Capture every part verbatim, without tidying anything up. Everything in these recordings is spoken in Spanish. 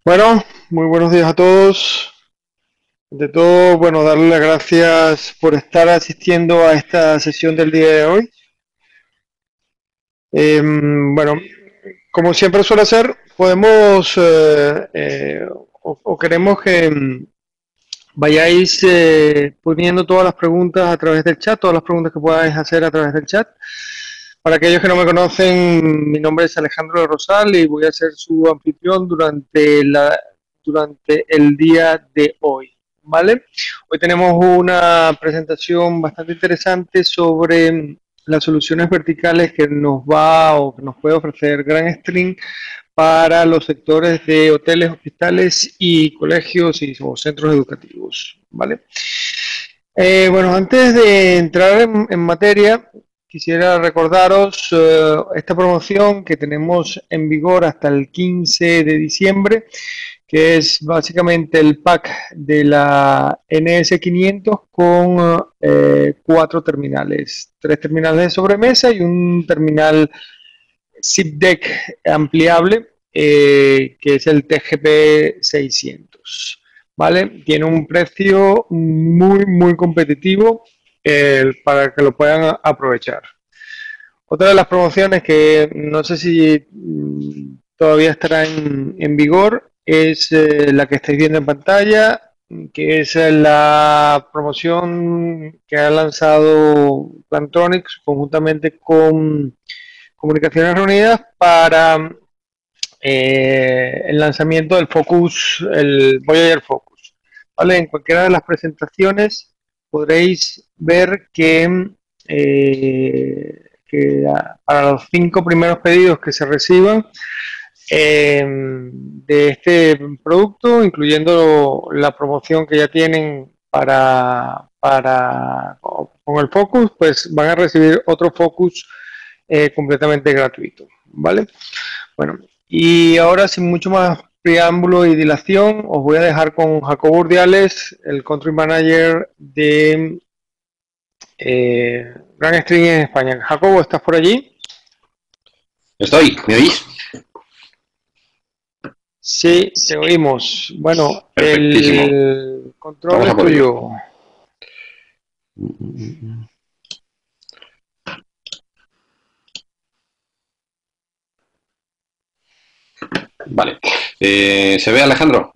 Bueno, muy buenos días a todos. De todo, bueno, darle las gracias por estar asistiendo a esta sesión del día de hoy. Eh, bueno, como siempre suele ser, podemos eh, eh, o, o, queremos que mm, vayáis eh, poniendo todas las preguntas a través del chat, todas las preguntas que podáis hacer a través del chat. Para aquellos que no me conocen, mi nombre es Alejandro Rosal y voy a ser su anfitrión durante, la, durante el día de hoy. ¿Vale? Hoy tenemos una presentación bastante interesante sobre las soluciones verticales que nos va o que nos puede ofrecer GrandStream para los sectores de hoteles, hospitales y colegios y, o centros educativos. ¿Vale? Eh, bueno, antes de entrar en, en materia, quisiera recordaros eh, esta promoción que tenemos en vigor hasta el quince de diciembre, que es básicamente el pack de la N S quinientos con eh, cuatro terminales, tres terminales de sobremesa y un terminal zip deck ampliable, eh, que es el T G P seiscientos. ¿Vale? Tiene un precio muy, muy competitivo eh, para que lo puedan aprovechar. Otra de las promociones que no sé si mm, todavía estará en, en vigor es eh, la que estáis viendo en pantalla, que es la promoción que ha lanzado Plantronics conjuntamente con Comunicaciones Reunidas para eh, el lanzamiento del Focus, el Voyager Focus. ¿Vale? En cualquiera de las presentaciones podréis ver que, eh, que para los cinco primeros pedidos que se reciban eh, de este producto, incluyendo la promoción que ya tienen para, para con el Focus, pues van a recibir otro Focus eh, completamente gratuito. ¿Vale? Bueno, y ahora sin mucho más preámbulo y dilación, os voy a dejar con Jacobo Urdiales, el Country Manager de eh, GrandStream en España. Jacobo, ¿estás por allí? Estoy, ¿me oís? Sí, te oímos. Bueno, Perfectísimo. el control Vamos a es por ello. tuyo. Vale. Eh, ¿Se ve, Alejandro?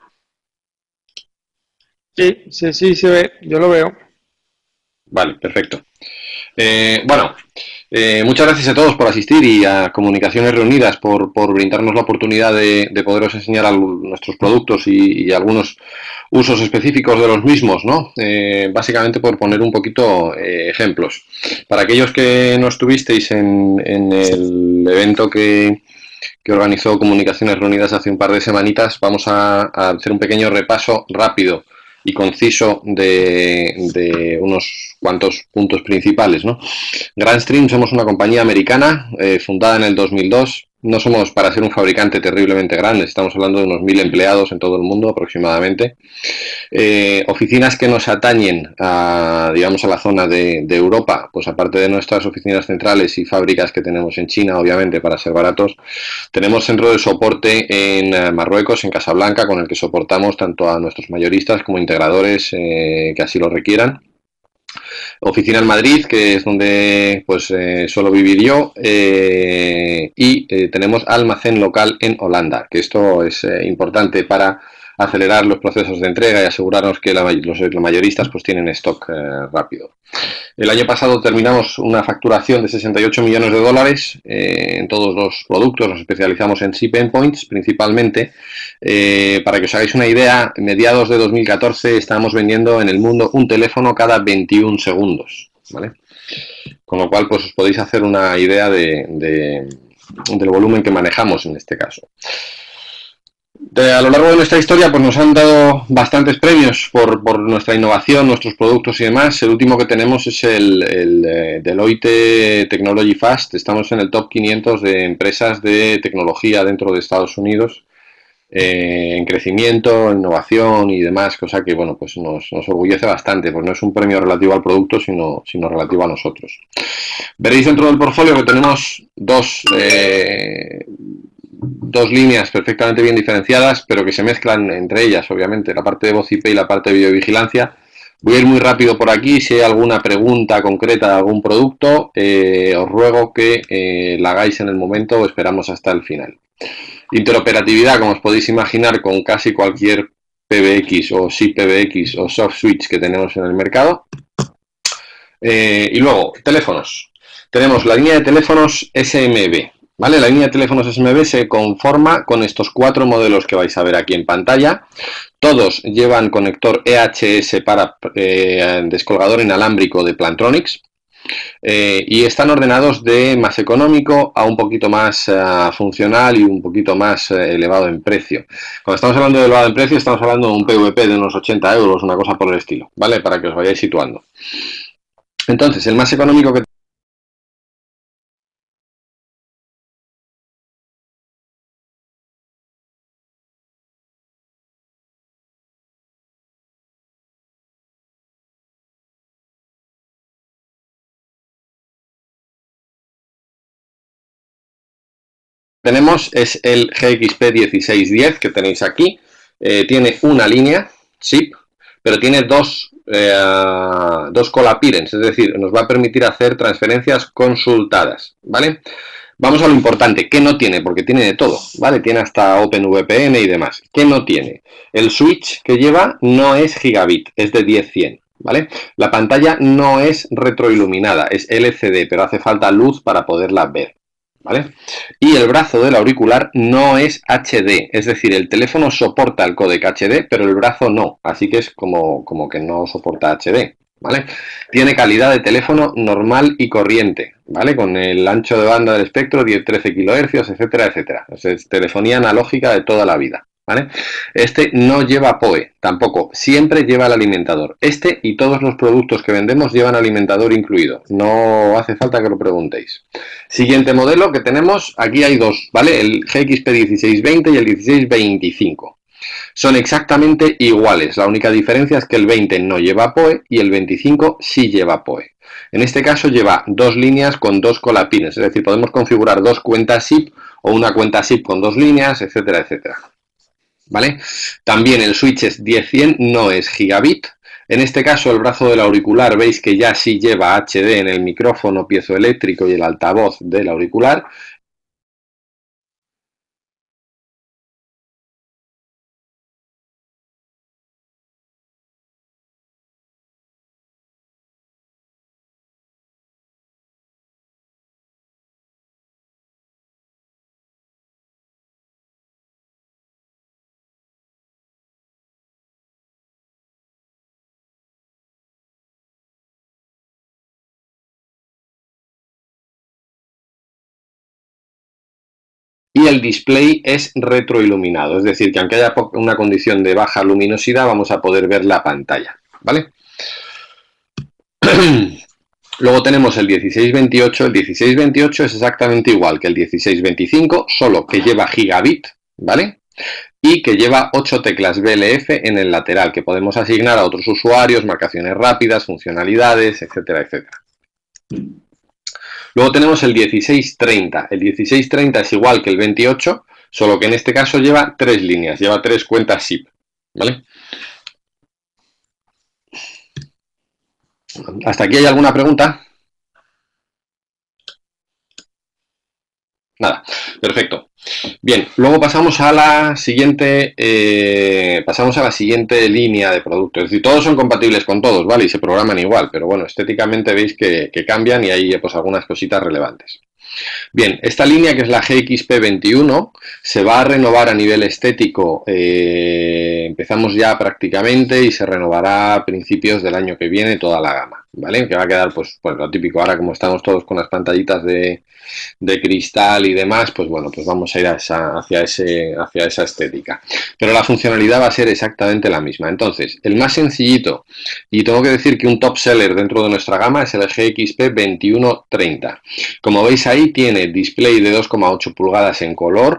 Sí, sí, sí, se ve, yo lo veo. Vale, perfecto. Eh, bueno, eh, muchas gracias a todos por asistir y a Comunicaciones Reunidas por, por brindarnos la oportunidad de, de poderos enseñar a nuestros productos y, y algunos usos específicos de los mismos, ¿no? Eh, básicamente por poner un poquito eh, ejemplos. Para aquellos que no estuvisteis en, en el evento que, que organizó Comunicaciones Reunidas hace un par de semanitas, vamos a, a hacer un pequeño repaso rápido y conciso de, de unos cuantos puntos principales, ¿no? GrandStream somos una compañía americana eh, fundada en el dos mil dos. No somos para ser un fabricante terriblemente grande, estamos hablando de unos mil empleados en todo el mundo aproximadamente. Eh, oficinas que nos atañen a, digamos, a la zona de, de Europa, pues aparte de nuestras oficinas centrales y fábricas que tenemos en China, obviamente, para ser baratos, tenemos centro de soporte en Marruecos, en Casablanca, con el que soportamos tanto a nuestros mayoristas como integradores eh, que así lo requieran. Oficina en Madrid, que es donde pues eh, suelo vivir yo, eh, y eh, tenemos almacén local en Holanda, que esto es eh, importante para acelerar los procesos de entrega y asegurarnos que la, los, los mayoristas pues tienen stock eh, rápido. El año pasado terminamos una facturación de sesenta y ocho millones de dólares eh, en todos los productos. Nos especializamos en SIP endpoints principalmente. Eh, para que os hagáis una idea, en mediados de dos mil catorce estábamos vendiendo en el mundo un teléfono cada veintiún segundos, ¿vale? Con lo cual, pues os podéis hacer una idea de, de, del volumen que manejamos en este caso. De, a lo largo de nuestra historia pues nos han dado bastantes premios por, por nuestra innovación, nuestros productos y demás. El último que tenemos es el, el eh, Deloitte Technology Fast. Estamos en el top quinientos de empresas de tecnología dentro de Estados Unidos, eh, en crecimiento, innovación y demás, cosa que bueno pues nos, nos orgullece bastante, pues no es un premio relativo al producto, sino, sino relativo a nosotros. Veréis dentro del portfolio que tenemos dos... Eh, dos líneas perfectamente bien diferenciadas, pero que se mezclan entre ellas, obviamente, la parte de voz I P y la parte de videovigilancia. Voy a ir muy rápido por aquí. Si hay alguna pregunta concreta de algún producto, eh, os ruego que eh, la hagáis en el momento o esperamos hasta el final. Interoperatividad, como os podéis imaginar, con casi cualquier P B X o S I P P B X o soft switch que tenemos en el mercado. Eh, y luego, teléfonos. Tenemos la línea de teléfonos S M B. ¿Vale? La línea de teléfonos S M B se conforma con estos cuatro modelos que vais a ver aquí en pantalla. Todos llevan conector E H S para eh, descolgador inalámbrico de Plantronics. Eh, y están ordenados de más económico a un poquito más uh, funcional y un poquito más uh, elevado en precio. Cuando estamos hablando de elevado en precio, estamos hablando de un P V P de unos ochenta euros, una cosa por el estilo, ¿vale? Para que os vayáis situando. Entonces, el más económico que tenemos es el G X P dieciséis diez que tenéis aquí. Eh, tiene una línea S I P, pero tiene dos, eh, dos call appearance, es decir, nos va a permitir hacer transferencias consultadas, ¿vale? Vamos a lo importante, ¿qué no tiene? Porque tiene de todo, ¿vale? Tiene hasta OpenVPN y demás. ¿Qué no tiene? El switch que lleva no es gigabit, es de diez cien, ¿vale? La pantalla no es retroiluminada, es L C D, pero hace falta luz para poderla ver, ¿vale? Y el brazo del auricular no es H D, es decir, el teléfono soporta el códec H D, pero el brazo no, así que es como, como que no soporta H D, ¿vale? Tiene calidad de teléfono normal y corriente, ¿vale? Con el ancho de banda del espectro, diez trece kilohercios, etcétera, etcétera. Es telefonía analógica de toda la vida, ¿vale? Este no lleva P O E, tampoco, siempre lleva el alimentador. Este y todos los productos que vendemos llevan alimentador incluido, no hace falta que lo preguntéis. Siguiente modelo que tenemos, aquí hay dos, ¿vale? El G X P dieciséis veinte y el dieciséis veinticinco. Son exactamente iguales, la única diferencia es que el veinte no lleva P O E y el veinticinco sí lleva P O E. En este caso lleva dos líneas con dos call appearance, es decir, podemos configurar dos cuentas S I P o una cuenta S I P con dos líneas, etcétera, etcétera. ¿Vale? También el switch es diez cien, no es gigabit. En este caso el brazo del auricular veis que ya sí lleva H D en el micrófono piezoeléctrico y el altavoz del auricular. Y el display es retroiluminado, es decir, que aunque haya una condición de baja luminosidad, vamos a poder ver la pantalla, ¿vale? Luego tenemos el dieciséis veintiocho. El dieciséis veintiocho es exactamente igual que el dieciséis veinticinco, solo que lleva gigabit, ¿vale? Y que lleva ocho teclas B L F en el lateral, que podemos asignar a otros usuarios, marcaciones rápidas, funcionalidades, etcétera, etcétera. Luego tenemos el dieciséis treinta. El dieciséis treinta es igual que el veintiocho, solo que en este caso lleva tres líneas, lleva tres cuentas S I P, ¿vale? ¿Hasta aquí hay alguna pregunta? Nada, perfecto. Bien, luego pasamos a la siguiente eh, pasamos a la siguiente línea de productos. Es decir, todos son compatibles con todos, ¿vale? Y se programan igual, pero bueno, estéticamente veis que, que cambian y hay pues algunas cositas relevantes. Bien, esta línea que es la G X P veintiuno se va a renovar a nivel estético, eh, empezamos ya prácticamente y se renovará a principios del año que viene toda la gama, ¿vale? Que va a quedar pues, pues lo típico, ahora como estamos todos con las pantallitas de, de cristal y demás, pues bueno, pues vamos a ir a esa, hacia, ese, hacia esa estética. Pero la funcionalidad va a ser exactamente la misma. Entonces, el más sencillito, y tengo que decir que un top seller dentro de nuestra gama es el G X P veintiuno treinta. Como veis ahí, tiene display de dos coma ocho pulgadas en color,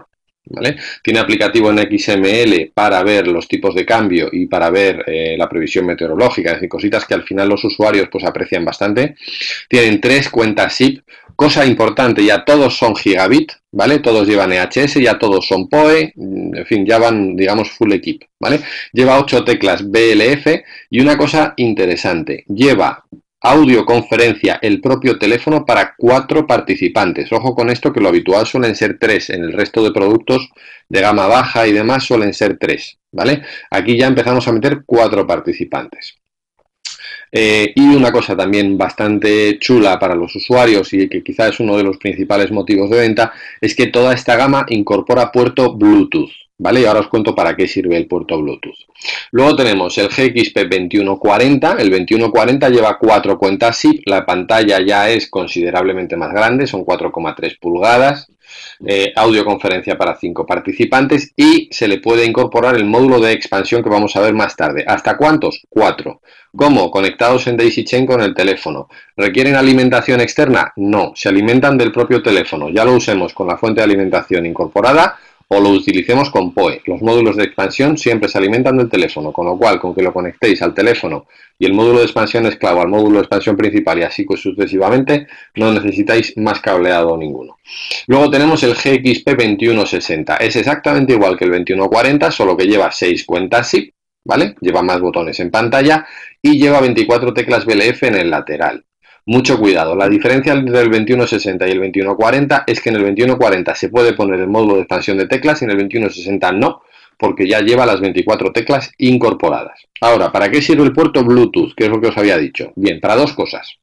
¿vale? Tiene aplicativo en X M L para ver los tipos de cambio y para ver eh, la previsión meteorológica, es decir, cositas que al final los usuarios pues aprecian bastante. Tienen tres cuentas S I P, cosa importante, ya todos son gigabit, ¿vale? Todos llevan E H S, ya todos son P O E, en fin, ya van, digamos, full equip, ¿vale? Lleva ocho teclas B L F y una cosa interesante, lleva audioconferencia el propio teléfono para cuatro participantes. Ojo con esto, que lo habitual suelen ser tres, en el resto de productos de gama baja y demás suelen ser tres, ¿vale? Aquí ya empezamos a meter cuatro participantes. Eh, y una cosa también bastante chula para los usuarios y que quizás es uno de los principales motivos de venta, es que toda esta gama incorpora puerto Bluetooth, ¿vale? Y ahora os cuento para qué sirve el puerto Bluetooth. Luego tenemos el G X P veintiuno cuarenta, el veintiuno cuarenta lleva cuatro cuentas S I P, la pantalla ya es considerablemente más grande, son cuatro coma tres pulgadas, eh, audioconferencia para cinco participantes y se le puede incorporar el módulo de expansión que vamos a ver más tarde. ¿Hasta cuántos? Cuatro. ¿Cómo? Conectados en Daisy Chain con el teléfono. ¿Requieren alimentación externa? No, se alimentan del propio teléfono, ya lo usemos con la fuente de alimentación incorporada o lo utilicemos con P O E. Los módulos de expansión siempre se alimentan del teléfono, con lo cual, con que lo conectéis al teléfono y el módulo de expansión esclavo al módulo de expansión principal y así sucesivamente, no necesitáis más cableado ninguno. Luego tenemos el G X P veintiuno sesenta. Es exactamente igual que el veintiuno cuarenta, solo que lleva seis cuentas S I P, ¿vale? Lleva más botones en pantalla y lleva veinticuatro teclas B L F en el lateral. Mucho cuidado, la diferencia entre el veintiuno sesenta y el veintiuno cuarenta es que en el veintiuno cuarenta se puede poner el módulo de expansión de teclas y en el veintiuno sesenta no, porque ya lleva las veinticuatro teclas incorporadas. Ahora, ¿para qué sirve el puerto Bluetooth? Que es lo que os había dicho. Bien, para dos cosas.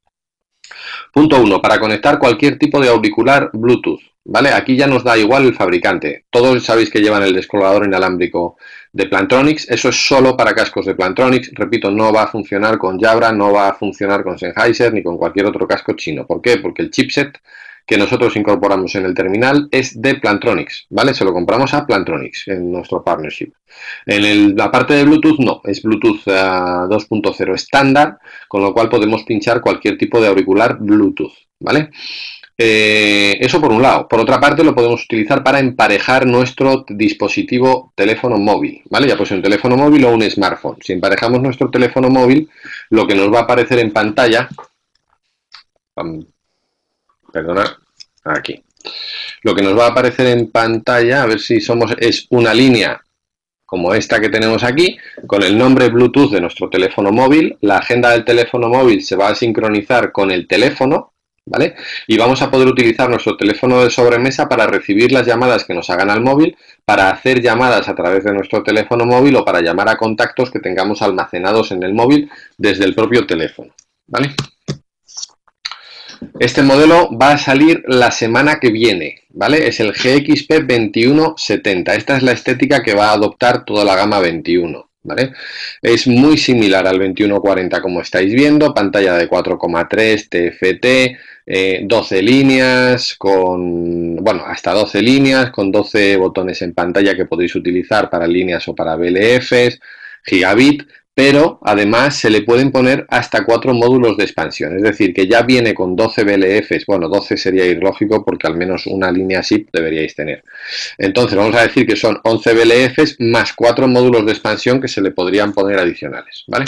Punto uno, para conectar cualquier tipo de auricular Bluetooth, ¿vale? Aquí ya nos da igual el fabricante. Todos sabéis que llevan el descolgador inalámbrico de Plantronics. Eso es solo para cascos de Plantronics. Repito, no va a funcionar con Jabra, no va a funcionar con Sennheiser ni con cualquier otro casco chino. ¿Por qué? Porque el chipset que nosotros incorporamos en el terminal es de Plantronics, ¿vale? Se lo compramos a Plantronics en nuestro partnership. En el, la parte de Bluetooth no, es Bluetooth uh, dos punto cero estándar, con lo cual podemos pinchar cualquier tipo de auricular Bluetooth, ¿vale? Eh, eso por un lado. Por otra parte lo podemos utilizar para emparejar nuestro dispositivo teléfono móvil, ¿vale? Ya pues un teléfono móvil o un smartphone. Si emparejamos nuestro teléfono móvil, lo que nos va a aparecer en pantalla... Um, Perdona, aquí. Lo que nos va a aparecer en pantalla, a ver si somos, es una línea como esta que tenemos aquí, con el nombre Bluetooth de nuestro teléfono móvil. La agenda del teléfono móvil se va a sincronizar con el teléfono, ¿vale? Y vamos a poder utilizar nuestro teléfono de sobremesa para recibir las llamadas que nos hagan al móvil, para hacer llamadas a través de nuestro teléfono móvil o para llamar a contactos que tengamos almacenados en el móvil desde el propio teléfono, ¿vale? Este modelo va a salir la semana que viene, ¿vale? Es el G X P veintiuno setenta. Esta es la estética que va a adoptar toda la gama veintiuno, ¿vale? Es muy similar al veintiuno cuarenta como estáis viendo, pantalla de cuatro coma tres T F T, eh, doce líneas, con, bueno, hasta doce líneas, con doce botones en pantalla que podéis utilizar para líneas o para B L Fs, gigabit, pero además se le pueden poner hasta cuatro módulos de expansión, es decir, que ya viene con doce B L Fs, bueno, doce sería ilógico porque al menos una línea S I P deberíais tener. Entonces vamos a decir que son once B L Fs más cuatro módulos de expansión que se le podrían poner adicionales, ¿vale?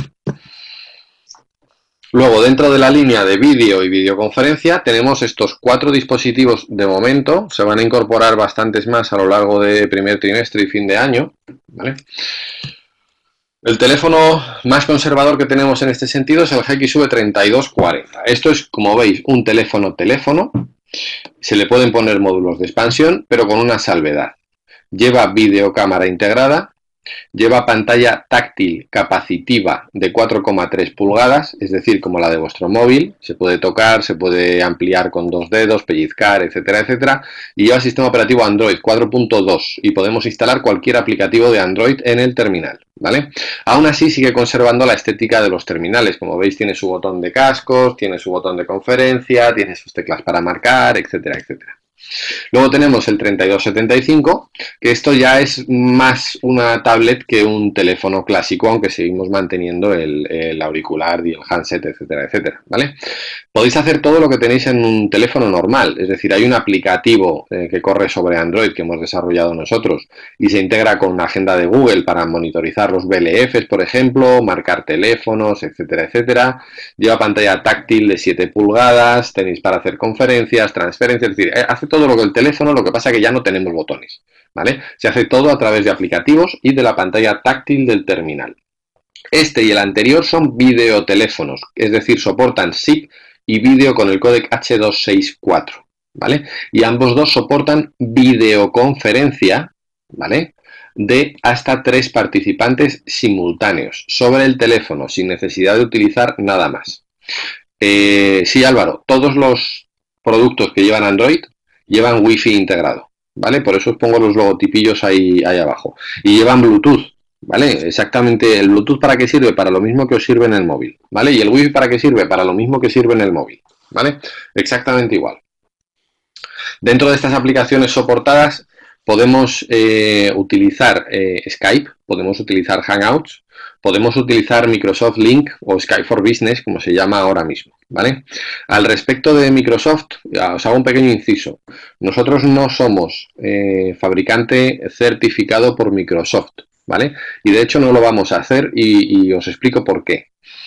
Luego, dentro de la línea de vídeo y videoconferencia, tenemos estos cuatro dispositivos de momento. Se van a incorporar bastantes más a lo largo de primer trimestre y fin de año, ¿vale? El teléfono más conservador que tenemos en este sentido es el G X V treinta y dos cuarenta. Esto es, como veis, un teléfono-teléfono. Se le pueden poner módulos de expansión, pero con una salvedad. Lleva videocámara integrada. Lleva pantalla táctil capacitiva de cuatro coma tres pulgadas, es decir, como la de vuestro móvil. Se puede tocar, se puede ampliar con dos dedos, pellizcar, etcétera, etcétera. Y lleva sistema operativo Android cuatro punto dos y podemos instalar cualquier aplicativo de Android en el terminal, ¿vale? Aún así sigue conservando la estética de los terminales. Como veis, tiene su botón de cascos, tiene su botón de conferencia, tiene sus teclas para marcar, etcétera, etcétera. Luego tenemos el treinta y dos setenta y cinco, que esto ya es más una tablet que un teléfono clásico, aunque seguimos manteniendo el, el auricular y el handset, etcétera, etcétera, ¿vale? Podéis hacer todo lo que tenéis en un teléfono normal, es decir, hay un aplicativo eh, que corre sobre Android que hemos desarrollado nosotros y se integra con una agenda de Google para monitorizar los B L Fs, por ejemplo, marcar teléfonos, etcétera, etcétera. Lleva pantalla táctil de siete pulgadas, tenéis para hacer conferencias, transferencias, es decir, hace todo lo que el teléfono, lo que pasa es que ya no tenemos botones, ¿vale? Se hace todo a través de aplicativos y de la pantalla táctil del terminal. Este y el anterior son videoteléfonos, es decir, soportan S I C y vídeo con el códec H doscientos sesenta y cuatro, ¿vale? Y ambos dos soportan videoconferencia, ¿vale?, de hasta tres participantes simultáneos sobre el teléfono, sin necesidad de utilizar nada más. Eh, sí, Álvaro, todos los productos que llevan Android llevan Wi-Fi integrado, ¿vale? Por eso os pongo los logotipillos ahí, ahí abajo. Y llevan Bluetooth, ¿vale? Exactamente, el Bluetooth ¿para qué sirve? Para lo mismo que os sirve en el móvil, ¿vale? Y el Wi-Fi ¿para qué sirve? Para lo mismo que sirve en el móvil, ¿vale? Exactamente igual. Dentro de estas aplicaciones soportadas podemos eh, utilizar eh, Skype, podemos utilizar Hangouts, podemos utilizar Microsoft Link o Skype for Business, como se llama ahora mismo, ¿vale? Al respecto de Microsoft, os hago un pequeño inciso. Nosotros no somos eh, fabricante certificado por Microsoft, ¿vale? Y de hecho no lo vamos a hacer y, y os explico por qué.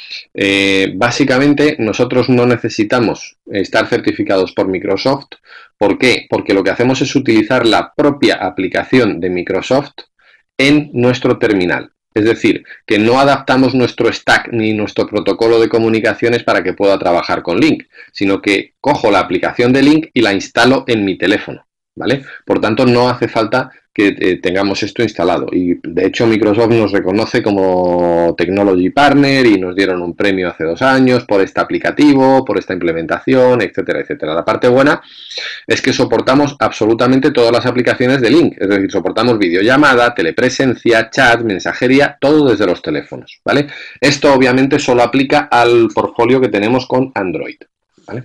Eh, básicamente nosotros no necesitamos estar certificados por Microsoft. ¿Por qué? Porque lo que hacemos es utilizar la propia aplicación de Microsoft en nuestro terminal. Es decir, que no adaptamos nuestro stack ni nuestro protocolo de comunicaciones para que pueda trabajar con Link, sino que cojo la aplicación de Link y la instalo en mi teléfono, ¿vale? Por tanto, no hace falta que eh, tengamos esto instalado. Y de hecho Microsoft nos reconoce como Technology Partner y nos dieron un premio hace dos años por este aplicativo, por esta implementación, etcétera, etcétera. La parte buena es que soportamos absolutamente todas las aplicaciones de Link, es decir, soportamos videollamada, telepresencia, chat, mensajería, todo desde los teléfonos, ¿vale? Esto obviamente solo aplica al portfolio que tenemos con Android, ¿vale?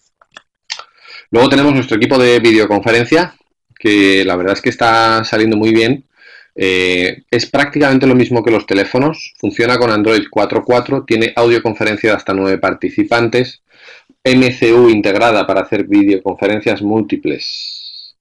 Luego tenemos nuestro equipo de videoconferencia, que la verdad es que está saliendo muy bien. Eh, es prácticamente lo mismo que los teléfonos, funciona con Android cuatro punto cuatro, tiene audioconferencia de hasta nueve participantes, M C U integrada para hacer videoconferencias múltiples.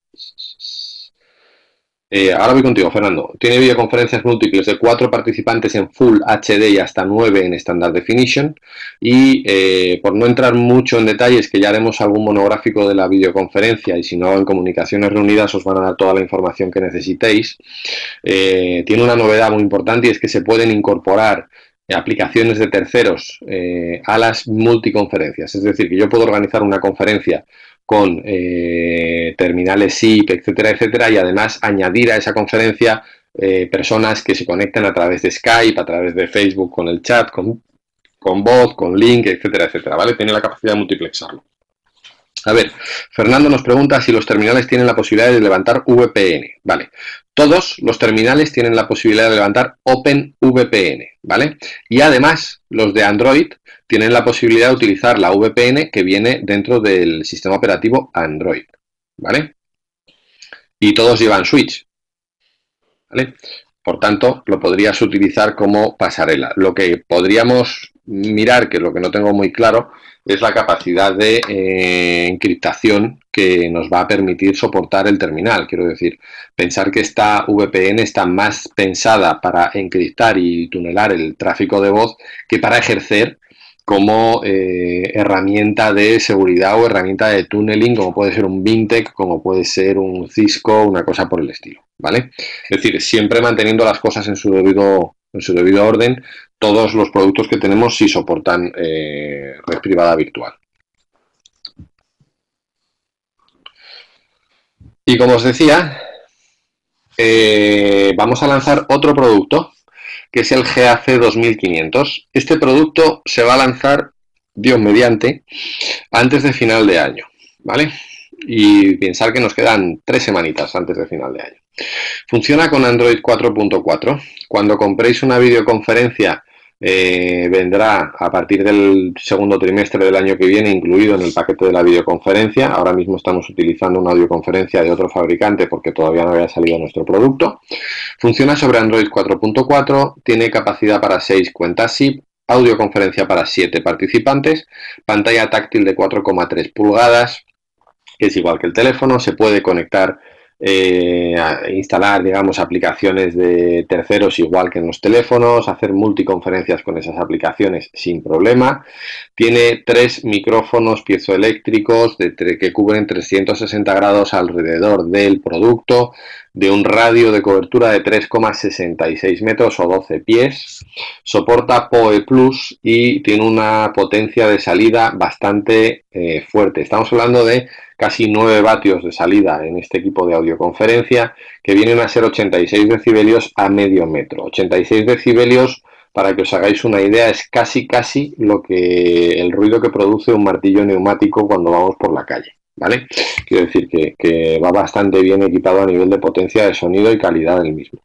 Eh, ahora voy contigo, Fernando. Tiene videoconferencias múltiples de cuatro participantes en Full H D y hasta nueve en Standard Definition. Y eh, por no entrar mucho en detalles, que ya haremos algún monográfico de la videoconferencia y si no en Comunicaciones Reunidas os van a dar toda la información que necesitéis. Eh, tiene una novedad muy importante y es que se pueden incorporar aplicaciones de terceros eh, a las multiconferencias. Es decir, que yo puedo organizar una conferencia con eh, terminales S I P, etcétera, etcétera, y además añadir a esa conferencia eh, personas que se conecten a través de Skype, a través de Facebook, con el chat, con, con voz, con link, etcétera, etcétera, ¿vale? Tiene la capacidad de multiplexarlo. A ver, Fernando nos pregunta si los terminales tienen la posibilidad de levantar V P N, ¿vale? Todos los terminales tienen la posibilidad de levantar OpenVPN, ¿vale? Y además, los de Android tienen la posibilidad de utilizar la V P N que viene dentro del sistema operativo Android, ¿vale? Y todos llevan switch, ¿vale? Por tanto, lo podrías utilizar como pasarela. Lo que podríamos mirar, que es lo que no tengo muy claro, es la capacidad de eh, encriptación que nos va a permitir soportar el terminal. Quiero decir, pensar que esta V P N está más pensada para encriptar y tunelar el tráfico de voz que para ejercer como eh, herramienta de seguridad o herramienta de tunneling, como puede ser un Vintec, como puede ser un Cisco, una cosa por el estilo, ¿vale? Es decir, siempre manteniendo las cosas en su debido, en su debido orden. Todos los productos que tenemos sí soportan eh, red privada virtual. Y como os decía, eh, vamos a lanzar otro producto, que es el G A C dos mil quinientos. Este producto se va a lanzar, Dios mediante, antes de final de año, ¿vale? Y pensar que nos quedan tres semanitas antes de final de año. Funciona con Android cuatro punto cuatro. Cuando compréis una videoconferencia eh, vendrá a partir del segundo trimestre del año que viene incluido en el paquete de la videoconferencia. Ahora mismo estamos utilizando una audioconferencia de otro fabricante porque todavía no había salido nuestro producto. Funciona sobre Android cuatro punto cuatro, tiene capacidad para seis cuentas S I P, audioconferencia para siete participantes, pantalla táctil de cuatro coma tres pulgadas, que es igual que el teléfono, se puede conectar, eh, a instalar, digamos, aplicaciones de terceros igual que en los teléfonos, hacer multiconferencias con esas aplicaciones sin problema. Tiene tres micrófonos piezoeléctricos de, que cubren trescientos sesenta grados alrededor del producto, de un radio de cobertura de tres coma sesenta y seis metros o doce pies. Soporta P O E Plus y tiene una potencia de salida bastante eh, fuerte. Estamos hablando de casi nueve vatios de salida en este equipo de audioconferencia, que vienen a ser ochenta y seis decibelios a medio metro. ochenta y seis decibelios, para que os hagáis una idea, es casi casi lo que el ruido que produce un martillo neumático cuando vamos por la calle, ¿vale? Quiero decir que, que va bastante bien equipado a nivel de potencia de sonido y calidad del mismo.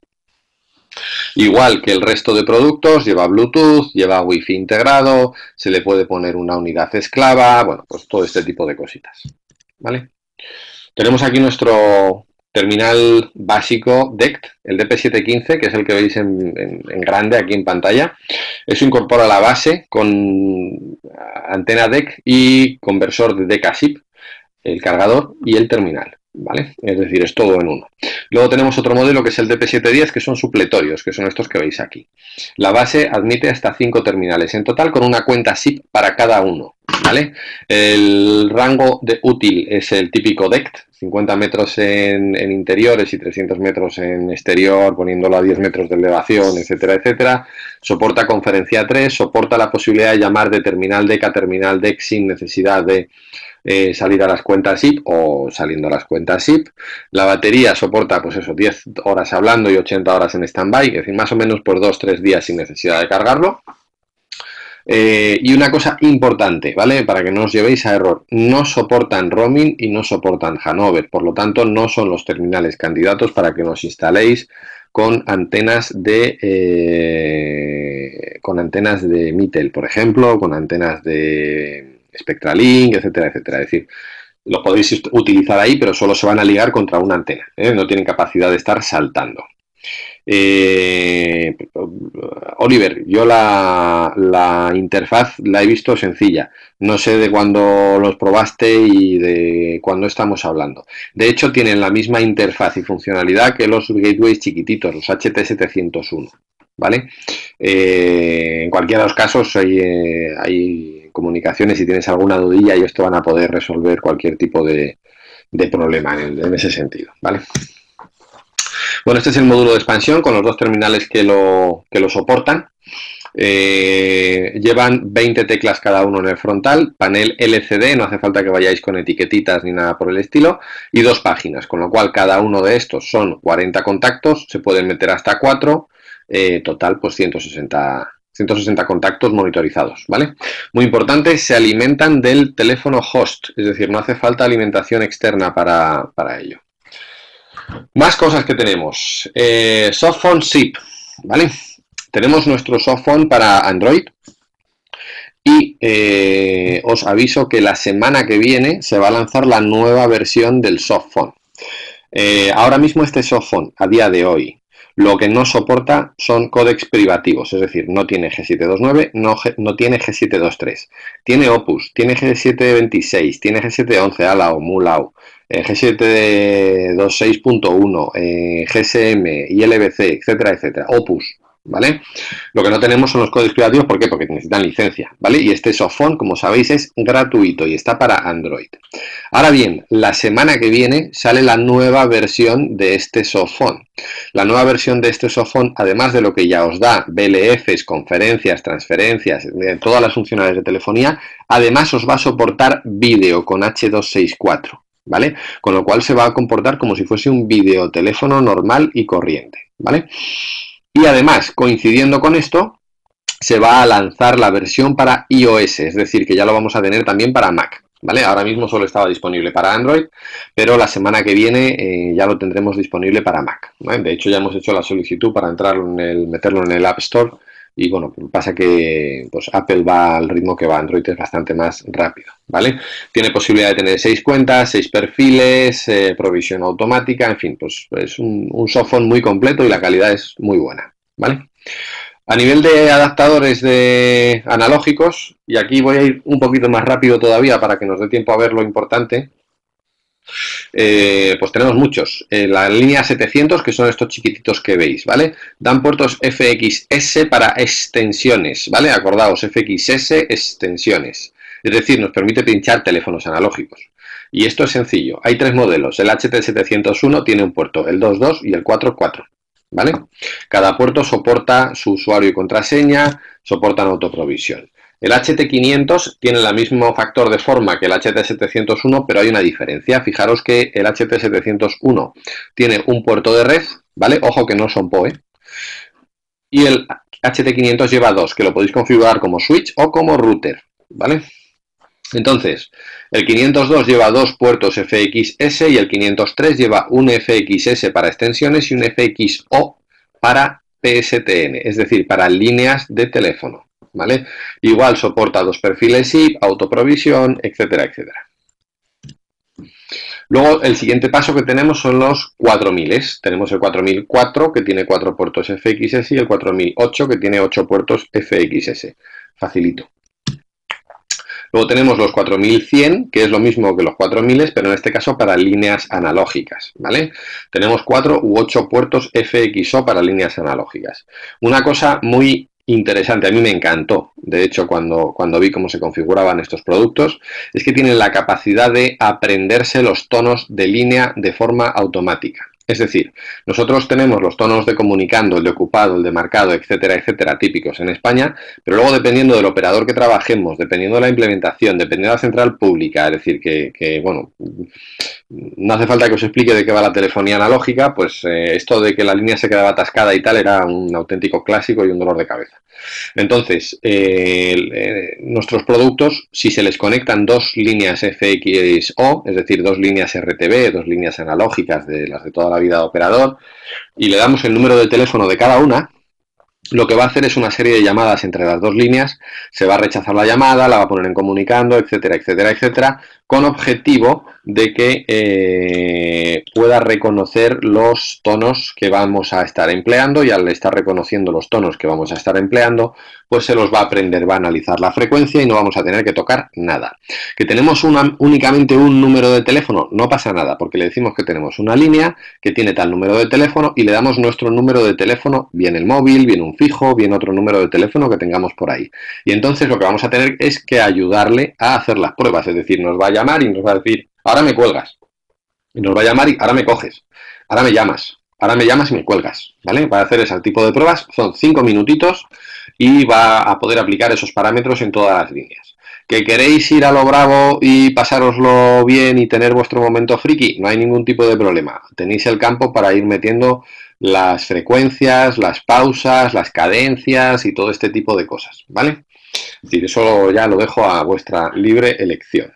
Igual que el resto de productos, lleva Bluetooth, lleva Wi-Fi integrado, se le puede poner una unidad esclava, bueno, pues todo este tipo de cositas, ¿vale? Tenemos aquí nuestro terminal básico D E C T, el D P siete quince, que es el que veis en, en, en grande aquí en pantalla. Eso incorpora la base con antena D E C y conversor de D E C a S I P, el cargador y el terminal, ¿vale? Es decir, es todo en uno. Luego tenemos otro modelo que es el D P siete diez, que son supletorios, que son estos que veis aquí. La base admite hasta cinco terminales en total, con una cuenta S I P para cada uno, ¿vale? El rango de útil es el típico D E C T, cincuenta metros en, en interiores y trescientos metros en exterior, poniéndolo a diez metros de elevación, etcétera, etcétera. Soporta conferencia tres, soporta la posibilidad de llamar de terminal D E C a terminal D E C sin necesidad de Eh, salir a las cuentas S I P o saliendo a las cuentas S I P. La batería soporta, pues eso, diez horas hablando y ochenta horas en stand-by, es decir, más o menos por dos tres días sin necesidad de cargarlo. Eh, y una cosa importante, ¿vale? Para que no os llevéis a error, no soportan roaming y no soportan Hanover, por lo tanto no son los terminales candidatos para que nos instaléis con antenas de eh, con antenas de Mitel, por ejemplo, con antenas de Spectralink, etcétera, etcétera. Es decir, lo podéis utilizar ahí, pero solo se van a ligar contra una antena, ¿eh? No tienen capacidad de estar saltando. Eh, Oliver, yo la, la interfaz la he visto sencilla. No sé de cuándo los probaste y de cuándo estamos hablando. De hecho, tienen la misma interfaz y funcionalidad que los gateways chiquititos, los H T setecientos uno, ¿vale? Eh, en cualquiera de los casos hay, eh, hay comunicaciones, si tienes alguna dudilla, ellos te van a poder resolver cualquier tipo de, de problema en, el, en ese sentido, ¿vale? Bueno, este es el módulo de expansión con los dos terminales que lo, que lo soportan. Eh, llevan veinte teclas cada uno en el frontal, panel L C D, no hace falta que vayáis con etiquetitas ni nada por el estilo, y dos páginas, con lo cual cada uno de estos son cuarenta contactos, se pueden meter hasta cuatro, eh, total pues ciento sesenta contactos monitorizados, ¿vale? Muy importante, se alimentan del teléfono host, es decir, no hace falta alimentación externa para, para ello. Más cosas que tenemos. Eh, Softphone S I P, ¿vale? Tenemos nuestro Softphone para Android y eh, os aviso que la semana que viene se va a lanzar la nueva versión del Softphone. Eh, ahora mismo este Softphone, a día de hoy, lo que no soporta son códecs privativos, es decir, no tiene G setecientos veintinueve, no, no tiene G setecientos veintitrés, tiene Opus, tiene G setecientos veintiséis, tiene G setecientos once, ALAO, MULAO, eh, G setecientos veintiséis punto uno, eh, G S M, I L B C, etcétera, etcétera, Opus, ¿vale? Lo que no tenemos son los códigos privativos, ¿por qué? Porque necesitan licencia, ¿vale? Y este Softphone, como sabéis, es gratuito y está para Android. Ahora bien, la semana que viene sale la nueva versión de este Softphone. La nueva versión de este Softphone, además de lo que ya os da, V L Fs, conferencias, transferencias, todas las funcionalidades de telefonía, además os va a soportar vídeo con H doscientos sesenta y cuatro, ¿vale? Con lo cual se va a comportar como si fuese un videoteléfono normal y corriente, ¿vale? Y además, coincidiendo con esto, se va a lanzar la versión para iOS, es decir, que ya lo vamos a tener también para Mac, ¿vale? Ahora mismo solo estaba disponible para Android, pero la semana que viene eh, ya lo tendremos disponible para Mac, ¿vale? De hecho, ya hemos hecho la solicitud para entrar en el, meterlo en el App Store y bueno, pasa que pues Apple va al ritmo que va, Android es bastante más rápido, ¿vale? Tiene posibilidad de tener seis cuentas, seis perfiles, eh, provisión automática, en fin, pues es un, un softphone muy completo y la calidad es muy buena, ¿vale? A nivel de adaptadores de analógicos, y aquí voy a ir un poquito más rápido todavía para que nos dé tiempo a ver lo importante, eh, pues tenemos muchos. Eh, la línea setecientos, que son estos chiquititos que veis, ¿vale? Dan puertos F X S para extensiones, ¿vale? Acordaos, F X S extensiones. Es decir, nos permite pinchar teléfonos analógicos. Y esto es sencillo. Hay tres modelos. El H T setecientos uno tiene un puerto, el dos punto dos y el cuatro punto cuatro. ¿Vale? Cada puerto soporta su usuario y contraseña, soportan autoprovisión. El H T quinientos tiene el mismo factor de forma que el H T setecientos uno, pero hay una diferencia. Fijaros que el H T setecientos uno tiene un puerto de red, ¿vale? Ojo que no son P O E. Y el H T quinientos lleva dos, que lo podéis configurar como switch o como router, ¿vale? Entonces, el quinientos dos lleva dos puertos F X S y el quinientos tres lleva un F X S para extensiones y un F X O para P S T N, es decir, para líneas de teléfono, ¿vale? Igual soporta dos perfiles I P, autoprovisión, etcétera, etcétera. Luego, el siguiente paso que tenemos son los cuatro mil. Tenemos el cuatro mil cuatro, que tiene cuatro puertos F X S, y el cuatro mil ocho, que tiene ocho puertos F X S. Facilito. Luego tenemos los cuatro mil cien, que es lo mismo que los cuatro mil, pero en este caso para líneas analógicas, ¿vale? Tenemos cuatro u ocho puertos F X O para líneas analógicas. Una cosa muy interesante, a mí me encantó, de hecho, cuando, cuando vi cómo se configuraban estos productos, es que tienen la capacidad de aprenderse los tonos de línea de forma automática. Es decir, nosotros tenemos los tonos de comunicando, el de ocupado, el de marcado, etcétera, etcétera, típicos en España, pero luego dependiendo del operador que trabajemos, dependiendo de la implementación, dependiendo de la central pública, es decir, que, que bueno, no hace falta que os explique de qué va la telefonía analógica, pues eh, esto de que la línea se quedaba atascada y tal era un auténtico clásico y un dolor de cabeza. Entonces, eh, eh, nuestros productos, si se les conectan dos líneas F X O, es decir, dos líneas R T B, dos líneas analógicas de las de toda la vida de operador, y le damos el número de teléfono de cada una, lo que va a hacer es una serie de llamadas entre las dos líneas, se va a rechazar la llamada, la va a poner en comunicando, etcétera, etcétera, etcétera, con objetivo de que eh, pueda reconocer los tonos que vamos a estar empleando, y al estar reconociendo los tonos que vamos a estar empleando, pues se los va a aprender, va a analizar la frecuencia y no vamos a tener que tocar nada. ¿Que tenemos una, únicamente un número de teléfono? No pasa nada, porque le decimos que tenemos una línea que tiene tal número de teléfono y le damos nuestro número de teléfono, bien el móvil, bien un fijo, bien otro número de teléfono que tengamos por ahí. Y entonces lo que vamos a tener es que ayudarle a hacer las pruebas, es decir, nos va a llamar y nos va a decir, ahora me cuelgas. Y nos va a llamar y ahora me coges, ahora me llamas, ahora me llamas y me cuelgas, ¿vale? Va a hacer ese tipo de pruebas, son cinco minutitos y va a poder aplicar esos parámetros en todas las líneas. ¿Que queréis ir a lo bravo y pasároslo bien y tener vuestro momento friki? No hay ningún tipo de problema. Tenéis el campo para ir metiendo las frecuencias, las pausas, las cadencias y todo este tipo de cosas, ¿vale? Es decir, eso ya lo dejo a vuestra libre elección.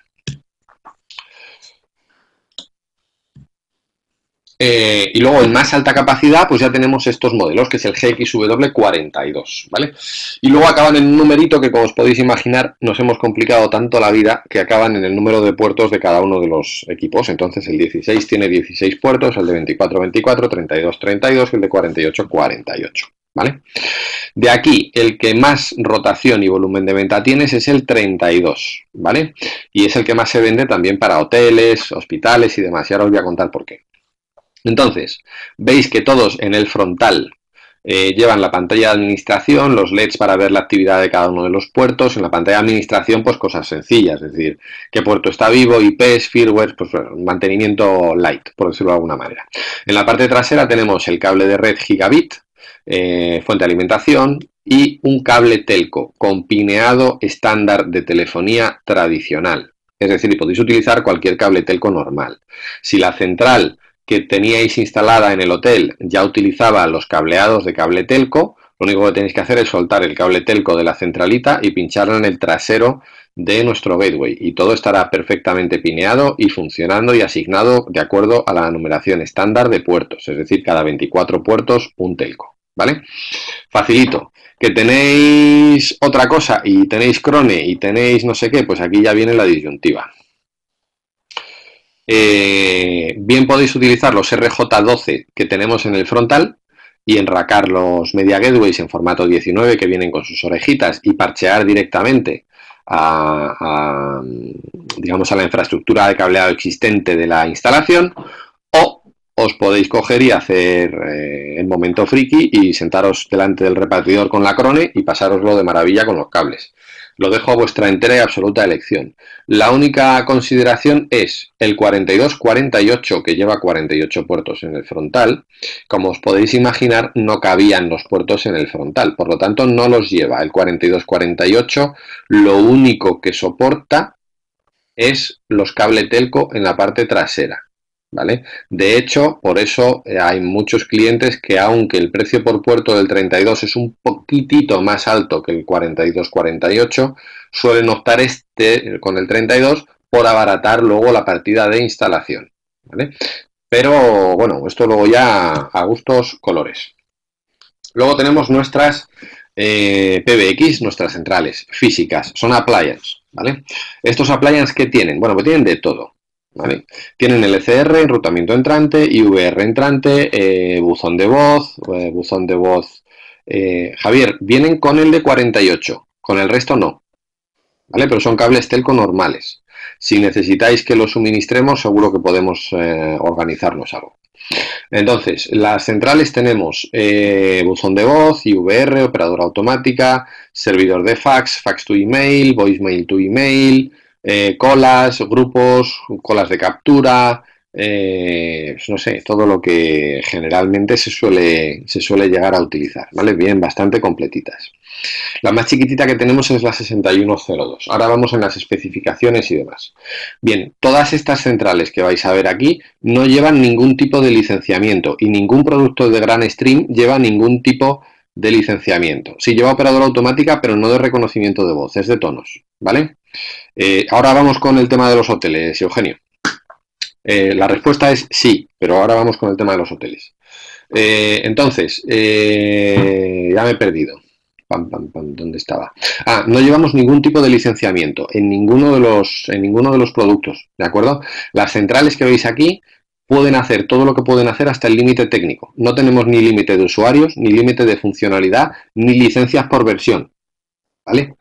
Eh, y luego en más alta capacidad pues ya tenemos estos modelos, que es el G X W cuarenta y dos, ¿vale? Y luego acaban en un numerito que, como os podéis imaginar, nos hemos complicado tanto la vida que acaban en el número de puertos de cada uno de los equipos. Entonces el dieciséis tiene dieciséis puertos, el de veinticuatro veinticuatro, treinta y dos treinta y dos y el de cuarenta y ocho cuarenta y ocho, ¿vale? De aquí, el que más rotación y volumen de venta tienes es el treinta y dos, ¿vale? Y es el que más se vende también para hoteles, hospitales y demás, y ahora os voy a contar por qué. Entonces, veis que todos en el frontal eh, llevan la pantalla de administración, los L E Ds para ver la actividad de cada uno de los puertos. En la pantalla de administración, pues cosas sencillas, es decir, qué puerto está vivo, I Ps, firmware, pues mantenimiento light, por decirlo de alguna manera. En la parte trasera tenemos el cable de red gigabit, eh, fuente de alimentación, y un cable telco con pineado estándar de telefonía tradicional. Es decir, podéis utilizar cualquier cable telco normal. Si la central que teníais instalada en el hotel ya utilizaba los cableados de cable telco, lo único que tenéis que hacer es soltar el cable telco de la centralita y pincharlo en el trasero de nuestro gateway, y todo estará perfectamente pineado y funcionando y asignado de acuerdo a la numeración estándar de puertos, es decir, cada veinticuatro puertos un telco, ¿vale? Facilito. Que tenéis otra cosa y tenéis crone y tenéis no sé qué, pues aquí ya viene la disyuntiva. Eh, bien podéis utilizar los R J doce que tenemos en el frontal y enracar los Media Gateways en formato diecinueve que vienen con sus orejitas y parchear directamente a, a, digamos, a la infraestructura de cableado existente de la instalación, o os podéis coger y hacer eh, el momento friki y sentaros delante del repartidor con la crone y pasároslo de maravilla con los cables. Lo dejo a vuestra entera y absoluta elección. La única consideración es el cuarenta y dos cuarenta y ocho, que lleva cuarenta y ocho puertos en el frontal. Como os podéis imaginar, no cabían los puertos en el frontal, por lo tanto no los lleva. El cuarenta y dos cuarenta y ocho lo único que soporta es los cables telco en la parte trasera, ¿vale? De hecho, por eso hay muchos clientes que, aunque el precio por puerto del treinta y dos es un poquitito más alto que el cuarenta y dos cuarenta y ocho, suelen optar este con el treinta y dos por abaratar luego la partida de instalación, ¿vale? Pero bueno, esto luego ya a gustos colores. Luego tenemos nuestras eh, P B X, nuestras centrales físicas, son appliances, ¿vale? Estos appliances, ¿qué tienen? Bueno, pues tienen de todo, ¿vale? Tienen L C R, enrutamiento entrante, I V R entrante, eh, buzón de voz, eh, buzón de voz. Eh, Javier, vienen con el de cuarenta y ocho, con el resto no, ¿vale? Pero son cables telco normales. Si necesitáis que los suministremos, seguro que podemos eh, organizarnos algo. Entonces, las centrales tenemos eh, buzón de voz, I V R, operadora automática, servidor de fax, fax to email, voicemail to email, eh, colas, grupos, colas de captura, eh, no sé, todo lo que generalmente se suele, se suele llegar a utilizar, ¿vale? Bien, bastante completitas. La más chiquitita que tenemos es la sesenta y uno cero dos. Ahora vamos en las especificaciones y demás. Bien, todas estas centrales que vais a ver aquí no llevan ningún tipo de licenciamiento y ningún producto de Gran Stream lleva ningún tipo de licenciamiento. Sí lleva operadora automática, pero no de reconocimiento de voz, es de tonos, ¿vale? Eh, ahora vamos con el tema de los hoteles, Eugenio. Eh, la respuesta es sí, pero ahora vamos con el tema de los hoteles. Eh, entonces, eh, ya me he perdido. Pam, pam, pam, ¿dónde estaba? Ah, no llevamos ningún tipo de licenciamiento en ninguno de los, en ninguno de los productos, ¿de acuerdo? Las centrales que veis aquí pueden hacer todo lo que pueden hacer hasta el límite técnico. No tenemos ni límite de usuarios, ni límite de funcionalidad, ni licencias por versión, ¿vale?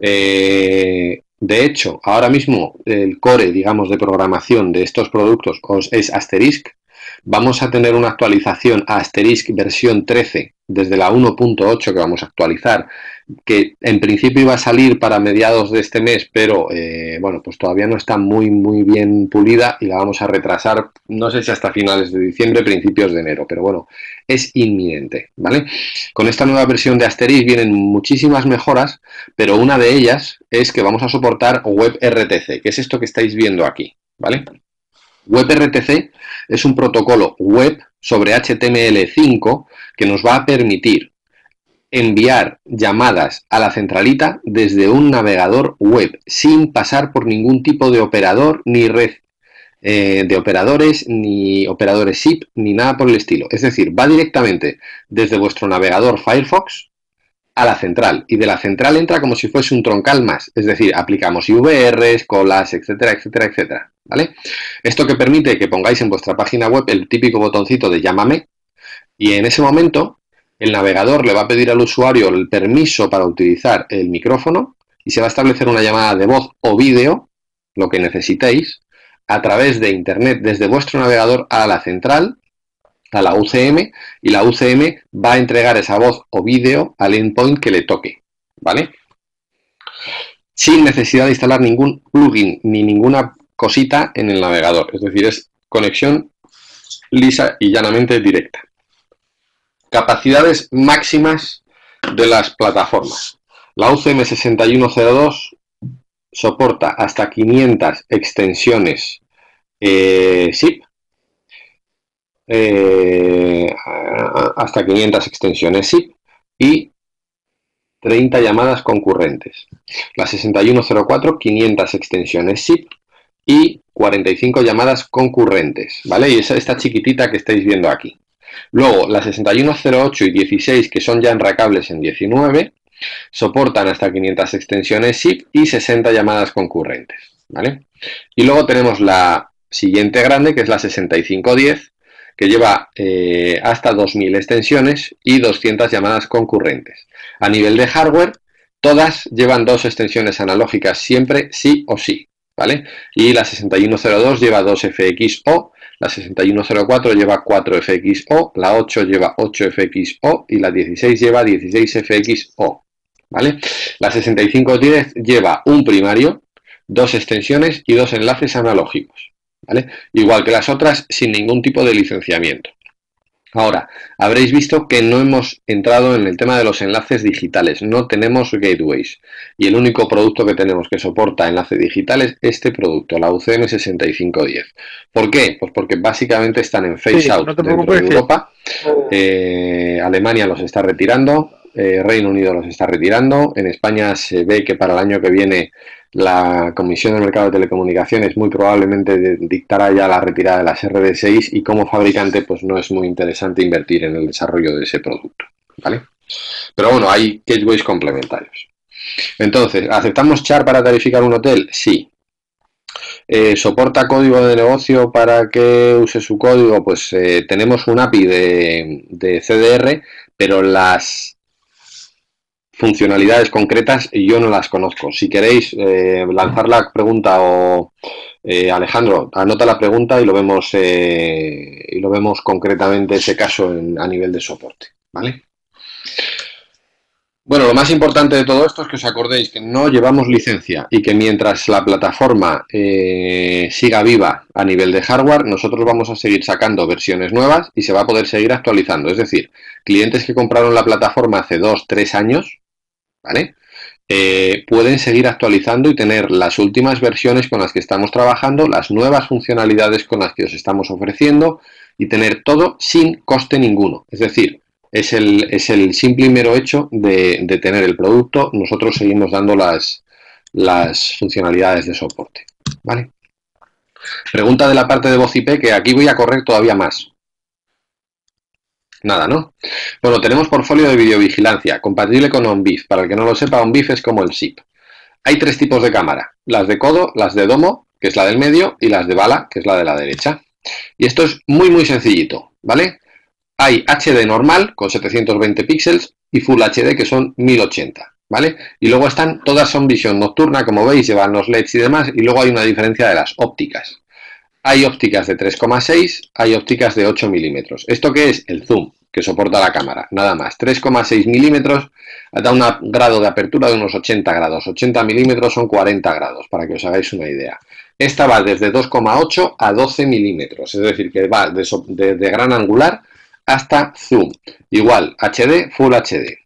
Eh, de hecho, ahora mismo el core, digamos, de programación de estos productos es Asterisk. Vamos a tener una actualización a Asterisk versión trece desde la uno punto ocho que vamos a actualizar, que en principio iba a salir para mediados de este mes, pero eh, bueno, pues todavía no está muy muy bien pulida y la vamos a retrasar, no sé si hasta finales de diciembre, principios de enero, pero bueno, es inminente, ¿vale? Con esta nueva versión de Asterisk vienen muchísimas mejoras, pero una de ellas es que vamos a soportar WebRTC, que es esto que estáis viendo aquí, ¿vale? WebRTC es un protocolo web sobre H T M L cinco que nos va a permitir enviar llamadas a la centralita desde un navegador web sin pasar por ningún tipo de operador ni red eh, de operadores ni operadores S I P ni nada por el estilo. Es decir, va directamente desde vuestro navegador Firefox a la central y de la central entra como si fuese un troncal más, es decir, aplicamos I V Rs, colas, etcétera, etcétera, etcétera, ¿vale? Esto que permite que pongáis en vuestra página web el típico botoncito de llámame y en ese momento el navegador le va a pedir al usuario el permiso para utilizar el micrófono y se va a establecer una llamada de voz o vídeo, lo que necesitéis, a través de internet desde vuestro navegador a la central, a la U C M, y la U C M va a entregar esa voz o vídeo al endpoint que le toque, ¿vale? Sin necesidad de instalar ningún plugin ni ninguna cosita en el navegador, es decir, es conexión lisa y llanamente directa. Capacidades máximas de las plataformas. La U C M sesenta y uno cero dos soporta hasta quinientas extensiones eh, S I P, eh, hasta quinientas extensiones S I P y treinta llamadas concurrentes. La sesenta y uno cero cuatro, quinientas extensiones S I P y cuarenta y cinco llamadas concurrentes, ¿vale? Y esa esta chiquitita que estáis viendo aquí. Luego, la sesenta y uno cero ocho y dieciséis, que son ya enracables en diecinueve, soportan hasta quinientas extensiones S I P y sesenta llamadas concurrentes, ¿vale? Y luego tenemos la siguiente grande, que es la sesenta y cinco diez, que lleva eh, hasta dos mil extensiones y doscientas llamadas concurrentes. A nivel de hardware, todas llevan dos extensiones analógicas siempre, sí o sí, ¿vale? Y la sesenta y uno cero dos lleva dos F X O, la sesenta y uno cero cuatro lleva cuatro F X O, la ocho lleva ocho F X O y la dieciséis lleva dieciséis F X O, ¿vale? La sesenta y cinco diez lleva un primario, dos extensiones y dos enlaces analógicos, ¿vale? Igual que las otras, sin ningún tipo de licenciamiento. Ahora, habréis visto que no hemos entrado en el tema de los enlaces digitales, no tenemos gateways y el único producto que tenemos que soporta enlace digital es este producto, la U C M sesenta y cinco diez. ¿Por qué? Pues porque básicamente están en phase sí, out no dentro de Europa, eh, Alemania los está retirando, eh, Reino Unido los está retirando, en España se ve que para el año que viene la Comisión del Mercado de Telecomunicaciones muy probablemente dictará ya la retirada de las R D seis y como fabricante pues no es muy interesante invertir en el desarrollo de ese producto, ¿vale? Pero bueno, hay gateways complementarios. Entonces, ¿aceptamos Char para tarificar un hotel? Sí. Eh, ¿Soporta código de negocio para que use su código? Pues eh, tenemos un A P I de, de C D R, pero las funcionalidades concretas yo no las conozco. Si queréis eh, lanzar la pregunta o eh, Alejandro, anota la pregunta y lo vemos eh, y lo vemos concretamente ese caso en, a nivel de soporte, ¿vale? Bueno, lo más importante de todo esto es que os acordéis que no llevamos licencia y que mientras la plataforma eh, siga viva a nivel de hardware, nosotros vamos a seguir sacando versiones nuevas y se va a poder seguir actualizando. Es decir, clientes que compraron la plataforma hace dos, tres años, ¿vale? Eh, pueden seguir actualizando y tener las últimas versiones con las que estamos trabajando, las nuevas funcionalidades con las que os estamos ofreciendo y tener todo sin coste ninguno. Es decir, es el, es el simple y mero hecho de, de tener el producto, nosotros seguimos dando las, las funcionalidades de soporte, ¿vale? Pregunta de la parte de voz I P, que aquí voy a correr todavía más. Nada, ¿no? Bueno, tenemos portfolio de videovigilancia, compatible con OnBeef. Para el que no lo sepa, OnBeef es como el S I P. Hay tres tipos de cámara, las de codo, las de domo, que es la del medio, y las de bala, que es la de la derecha. Y esto es muy, muy sencillito, ¿vale? Hay H D normal, con setecientos veinte píxeles, y Full H D, que son mil ochenta, ¿vale? Y luego están, todas son visión nocturna, como veis, llevan los L E Ds y demás, y luego hay una diferencia de las ópticas. Hay ópticas de tres coma seis, hay ópticas de ocho milímetros. ¿Esto qué es? El zoom, que soporta la cámara, nada más. tres coma seis milímetros da un grado de apertura de unos ochenta grados. ochenta milímetros son cuarenta grados, para que os hagáis una idea. Esta va desde dos coma ocho a doce milímetros, es decir, que va de, de, de gran angular hasta zoom. Igual, H D, Full H D.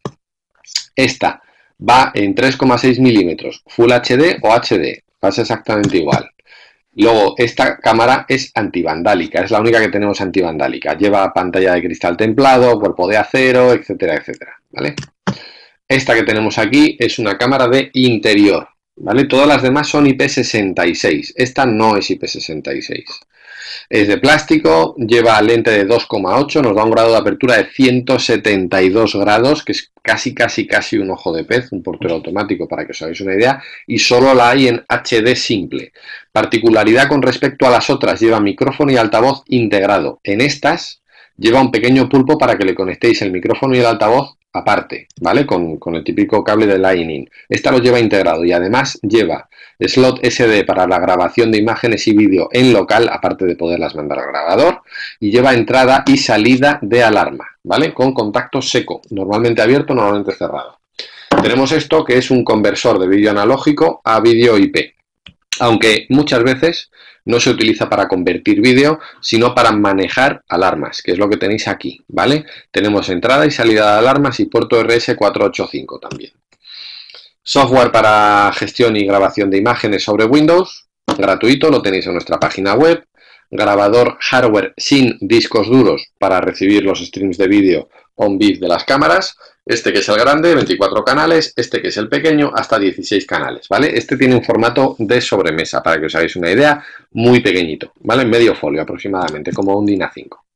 Esta va en tres coma seis milímetros, Full H D o H D, pasa exactamente igual. Luego, esta cámara es antivandálica, es la única que tenemos antivandálica. Lleva pantalla de cristal templado, cuerpo de acero, etcétera, etcétera, ¿vale? Esta que tenemos aquí es una cámara de interior, ¿vale? Todas las demás son I P sesenta y seis, esta no es I P sesenta y seis. Es de plástico, lleva lente de dos coma ocho, nos da un grado de apertura de ciento setenta y dos grados, que es casi, casi, casi un ojo de pez, un portero automático para que os hagáis una idea, y solo la hay en H D simple. Particularidad con respecto a las otras, lleva micrófono y altavoz integrado. En estas lleva un pequeño pulpo para que le conectéis el micrófono y el altavoz aparte, ¿vale? Con, con el típico cable de Lightning. Esta lo lleva integrado y además lleva slot S D para la grabación de imágenes y vídeo en local, aparte de poderlas mandar al grabador, y lleva entrada y salida de alarma, ¿vale? Con contacto seco, normalmente abierto, normalmente cerrado. Tenemos esto que es un conversor de vídeo analógico a vídeo I P, aunque muchas veces no se utiliza para convertir vídeo, sino para manejar alarmas, que es lo que tenéis aquí, ¿vale? Tenemos entrada y salida de alarmas y puerto R S cuatrocientos ochenta y cinco también. Software para gestión y grabación de imágenes sobre Windows, gratuito, lo tenéis en nuestra página web. Grabador hardware sin discos duros para recibir los streams de vídeo OnBeef de las cámaras. Este que es el grande, veinticuatro canales, este que es el pequeño, hasta dieciséis canales, ¿vale? Este tiene un formato de sobremesa, para que os hagáis una idea, muy pequeñito, ¿vale? Medio folio aproximadamente, como un DIN A cinco.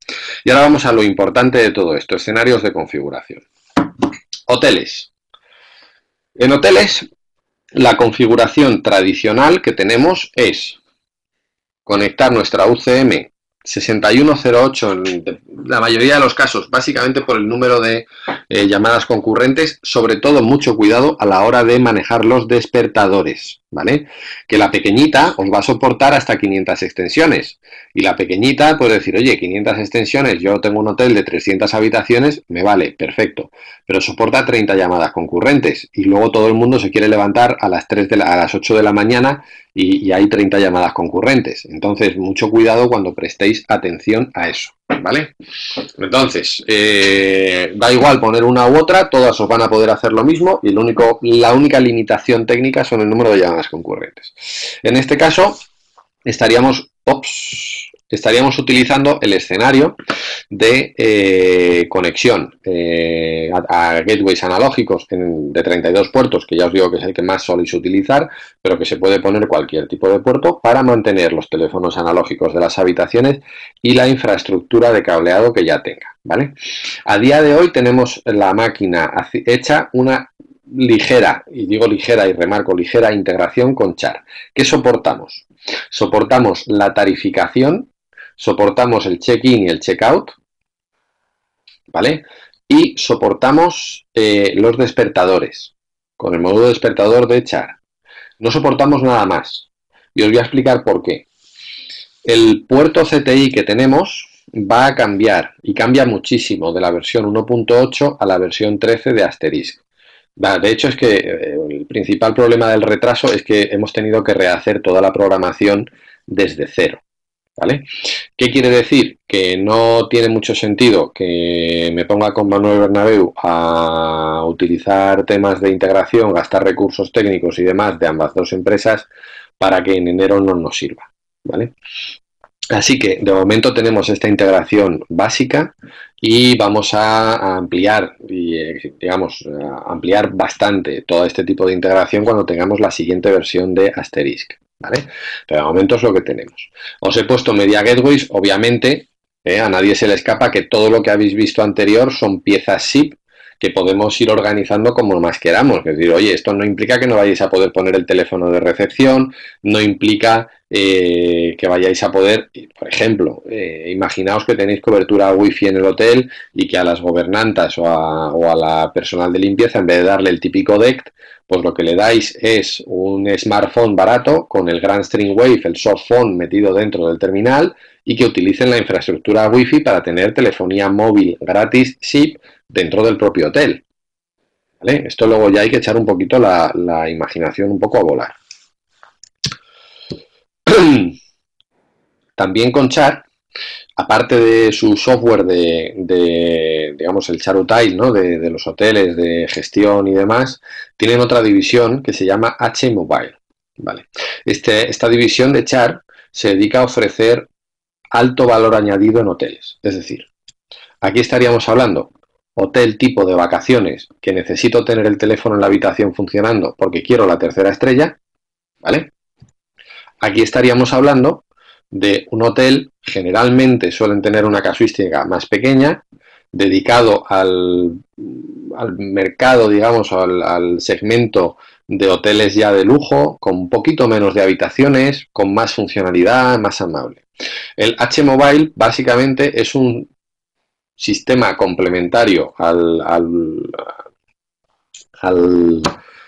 Y ahora vamos a lo importante de todo esto, escenarios de configuración. Hoteles. En hoteles, la configuración tradicional que tenemos es conectar nuestra U C M sesenta y uno cero ocho en la mayoría de los casos, básicamente por el número de eh, llamadas concurrentes, sobre todo mucho cuidado a la hora de manejar los despertadores, ¿vale? Que la pequeñita os va a soportar hasta quinientas extensiones y la pequeñita puede decir, oye, quinientas extensiones, yo tengo un hotel de trescientas habitaciones, me vale, perfecto, pero soporta treinta llamadas concurrentes y luego todo el mundo se quiere levantar a las, tres de la, a las ocho de la mañana y, y hay treinta llamadas concurrentes. Entonces, mucho cuidado cuando prestéis atención a eso, ¿vale? Entonces, eh, da igual poner una u otra, todas os van a poder hacer lo mismo y el único, la única limitación técnica son el número de llamadas concurrentes. En este caso, estaríamos, ops, estaríamos utilizando el escenario de eh, conexión eh, a, a gateways analógicos en, de treinta y dos puertos, que ya os digo que es el que más soléis utilizar, pero que se puede poner cualquier tipo de puerto para mantener los teléfonos analógicos de las habitaciones y la infraestructura de cableado que ya tenga, ¿vale? A día de hoy tenemos la máquina hecha una ligera, y digo ligera y remarco ligera, integración con Char. ¿Qué soportamos? Soportamos la tarificación, soportamos el check-in y el check-out, ¿vale? Y soportamos eh, los despertadores, con el módulo despertador de Char. No soportamos nada más. Y os voy a explicar por qué. El puerto C T I que tenemos va a cambiar, y cambia muchísimo, de la versión uno punto ocho a la versión trece de Asterisk. De hecho, es que el principal problema del retraso es que hemos tenido que rehacer toda la programación desde cero, ¿vale? ¿Qué quiere decir? Que no tiene mucho sentido que me ponga con Manuel Bernabéu a utilizar temas de integración, gastar recursos técnicos y demás de ambas dos empresas para que en enero no nos sirva, ¿vale? Así que de momento tenemos esta integración básica y vamos a ampliar, digamos, a ampliar bastante todo este tipo de integración cuando tengamos la siguiente versión de Asterisk, ¿vale? Pero de momento es lo que tenemos. Os he puesto Media Gateways, obviamente, eh, a nadie se le escapa que todo lo que habéis visto anterior son piezas S I P que podemos ir organizando como más queramos. Es decir, oye, esto no implica que no vayáis a poder poner el teléfono de recepción, no implica eh, que vayáis a poder, por ejemplo, eh, imaginaos que tenéis cobertura wifi en el hotel y que a las gobernantas o a, o a la personal de limpieza, en vez de darle el típico D E C T, pues lo que le dais es un smartphone barato con el Grand String Wave, el softphone metido dentro del terminal y que utilicen la infraestructura wifi para tener telefonía móvil gratis S I P dentro del propio hotel, ¿vale? Esto luego ya hay que echar un poquito la, la imaginación un poco a volar. También con Char, aparte de su software de, de digamos, el Charutai, ¿no? de, de los hoteles, de gestión y demás, tienen otra división que se llama H Mobile, ¿vale? Este, esta división de Char se dedica a ofrecer alto valor añadido en hoteles. Es decir, aquí estaríamos hablando hotel tipo de vacaciones que necesito tener el teléfono en la habitación funcionando porque quiero la tercera estrella, ¿vale? Aquí estaríamos hablando de un hotel, generalmente suelen tener una casuística más pequeña, dedicado al, al mercado, digamos, al, al segmento de hoteles ya de lujo, con un poquito menos de habitaciones, con más funcionalidad, más amable. El H Mobile básicamente es un sistema complementario al, al, al,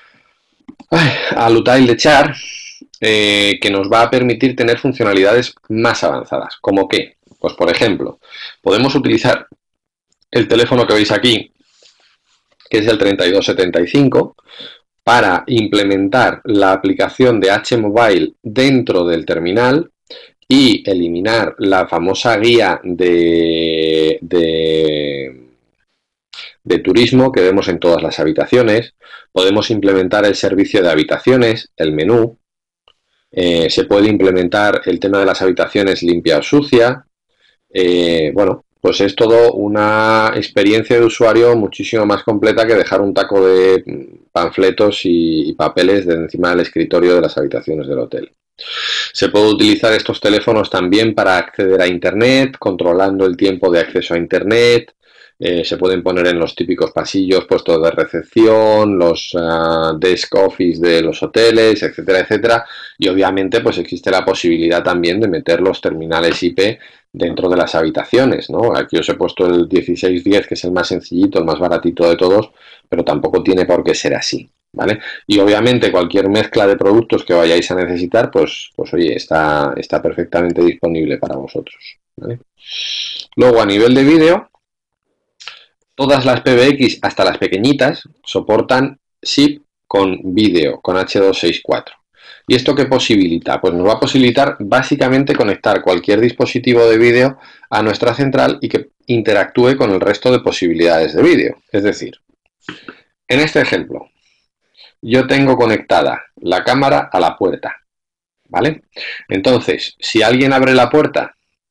al Util de Char, eh, que nos va a permitir tener funcionalidades más avanzadas. ¿Como qué? Pues por ejemplo, podemos utilizar el teléfono que veis aquí, que es el treinta y dos setenta y cinco, para implementar la aplicación de H Mobile dentro del terminal y eliminar la famosa guía de, de, de turismo que vemos en todas las habitaciones. Podemos implementar el servicio de habitaciones, el menú. Eh, se puede implementar el tema de las habitaciones limpia o sucia. Eh, bueno, pues es todo una experiencia de usuario muchísimo más completa que dejar un taco de panfletos y, y papeles de encima del escritorio de las habitaciones del hotel. Se puede utilizar estos teléfonos también para acceder a Internet, controlando el tiempo de acceso a Internet. Eh, se pueden poner en los típicos pasillos, puestos de recepción, los uh, desk office de los hoteles, etcétera, etcétera. Y obviamente pues existe la posibilidad también de meter los terminales I P dentro de las habitaciones, ¿no? Aquí os he puesto el dieciséis diez, que es el más sencillito, el más baratito de todos, pero tampoco tiene por qué ser así, ¿vale? Y obviamente cualquier mezcla de productos que vayáis a necesitar, pues, pues oye, está, está perfectamente disponible para vosotros, ¿vale? Luego, a nivel de vídeo, todas las P B X, hasta las pequeñitas, soportan S I P con vídeo, con H doscientos sesenta y cuatro. ¿Y esto qué posibilita? Pues nos va a posibilitar básicamente conectar cualquier dispositivo de vídeo a nuestra central y que interactúe con el resto de posibilidades de vídeo. Es decir, en este ejemplo, yo tengo conectada la cámara a la puerta, ¿vale? Entonces, si alguien abre la puerta,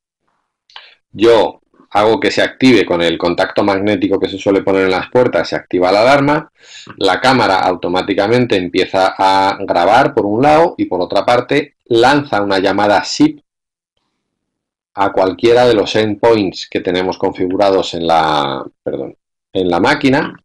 yo hago que se active con el contacto magnético que se suele poner en las puertas, se activa la alarma, la cámara automáticamente empieza a grabar por un lado y por otra parte lanza una llamada S I P a cualquiera de los endpoints que tenemos configurados en la, perdón, en la máquina,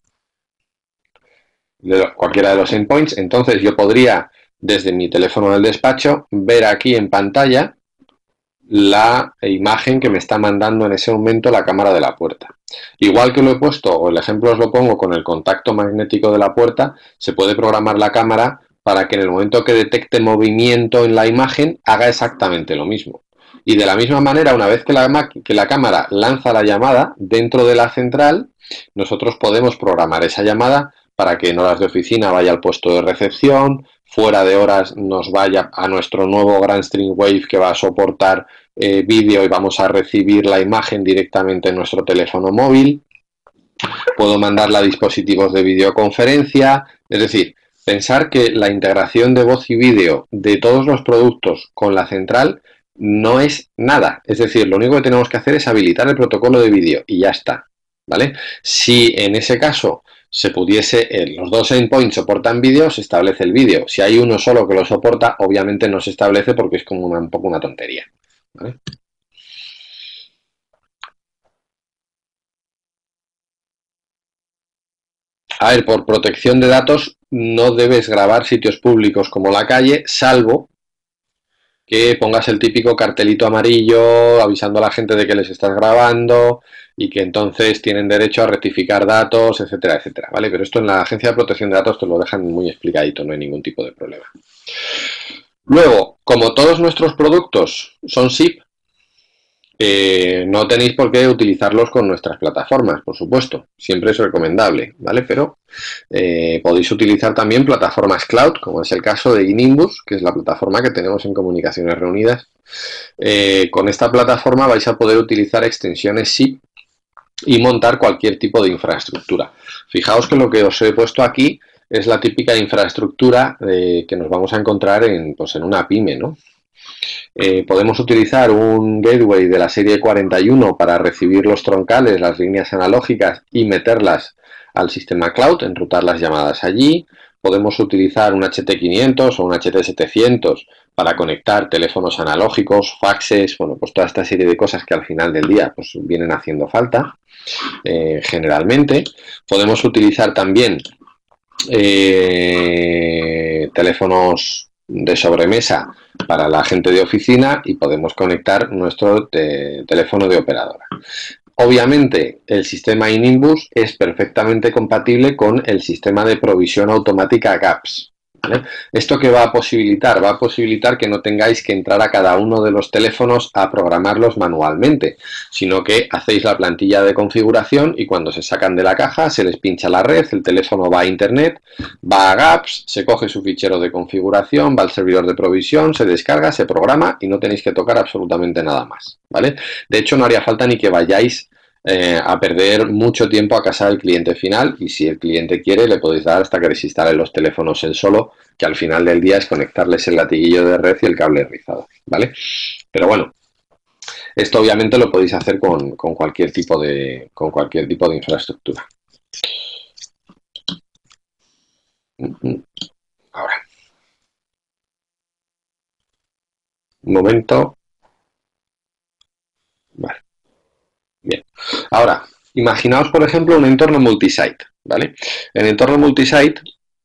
de cualquiera de los endpoints. Entonces yo podría, desde mi teléfono del despacho, ver aquí en pantalla la imagen que me está mandando en ese momento la cámara de la puerta. Igual que lo he puesto, o el ejemplo os lo pongo con el contacto magnético de la puerta, se puede programar la cámara para que en el momento que detecte movimiento en la imagen haga exactamente lo mismo. Y de la misma manera, una vez que la, que la cámara lanza la llamada dentro de la central, nosotros podemos programar esa llamada para que en horas de oficina vaya al puesto de recepción, fuera de horas nos vaya a nuestro nuevo Grandstream Wave que va a soportar eh, vídeo y vamos a recibir la imagen directamente en nuestro teléfono móvil. Puedo mandarla a dispositivos de videoconferencia, es decir, pensar que la integración de voz y vídeo de todos los productos con la central no es nada. Es decir, lo único que tenemos que hacer es habilitar el protocolo de vídeo y ya está, ¿vale? Si en ese caso se pudiese, eh, los dos endpoints soportan vídeo, se establece el vídeo. Si hay uno solo que lo soporta, obviamente no se establece porque es como una, un poco una tontería, ¿vale? A ver, por protección de datos no debes grabar sitios públicos como la calle, salvo que pongas el típico cartelito amarillo avisando a la gente de que les estás grabando y que entonces tienen derecho a rectificar datos, etcétera, etcétera, ¿vale? Pero esto en la Agencia de Protección de Datos te lo dejan muy explicadito, no hay ningún tipo de problema. Luego, como todos nuestros productos son S I P, eh, no tenéis por qué utilizarlos con nuestras plataformas, por supuesto, siempre es recomendable, ¿vale? Pero eh, podéis utilizar también plataformas cloud, como es el caso de iNimbus, que es la plataforma que tenemos en Comunicaciones Reunidas. Eh, con esta plataforma vais a poder utilizar extensiones S I P y montar cualquier tipo de infraestructura. Fijaos que lo que os he puesto aquí es la típica infraestructura eh, que nos vamos a encontrar en, pues en una pyme, ¿no? Eh, podemos utilizar un gateway de la serie cuarenta y uno para recibir los troncales, las líneas analógicas y meterlas al sistema cloud, enrutar las llamadas allí. Podemos utilizar un H T quinientos o un H T setecientos para conectar teléfonos analógicos, faxes, bueno, pues toda esta serie de cosas que al final del día pues vienen haciendo falta, eh, generalmente. Podemos utilizar también eh, teléfonos de sobremesa para la gente de oficina y podemos conectar nuestro te teléfono de operadora. Obviamente el sistema iNimbus es perfectamente compatible con el sistema de provisión automática GAPS, ¿vale? ¿Esto qué va a posibilitar? Va a posibilitar que no tengáis que entrar a cada uno de los teléfonos a programarlos manualmente, sino que hacéis la plantilla de configuración y cuando se sacan de la caja se les pincha la red, el teléfono va a internet, va a GAPS, se coge su fichero de configuración, va al servidor de provisión, se descarga, se programa y no tenéis que tocar absolutamente nada más, ¿vale? De hecho, no haría falta ni que vayáis Eh, a perder mucho tiempo a casa del cliente final y si el cliente quiere le podéis dar hasta que les instale los teléfonos él solo, que al final del día es conectarles el latiguillo de red y el cable rizado, ¿vale? Pero bueno, esto obviamente lo podéis hacer con, con cualquier tipo de, con cualquier tipo de infraestructura. Ahora. Un momento. Vale. Bien. Ahora, imaginaos, por ejemplo, un entorno multisite, ¿vale? En entorno multisite,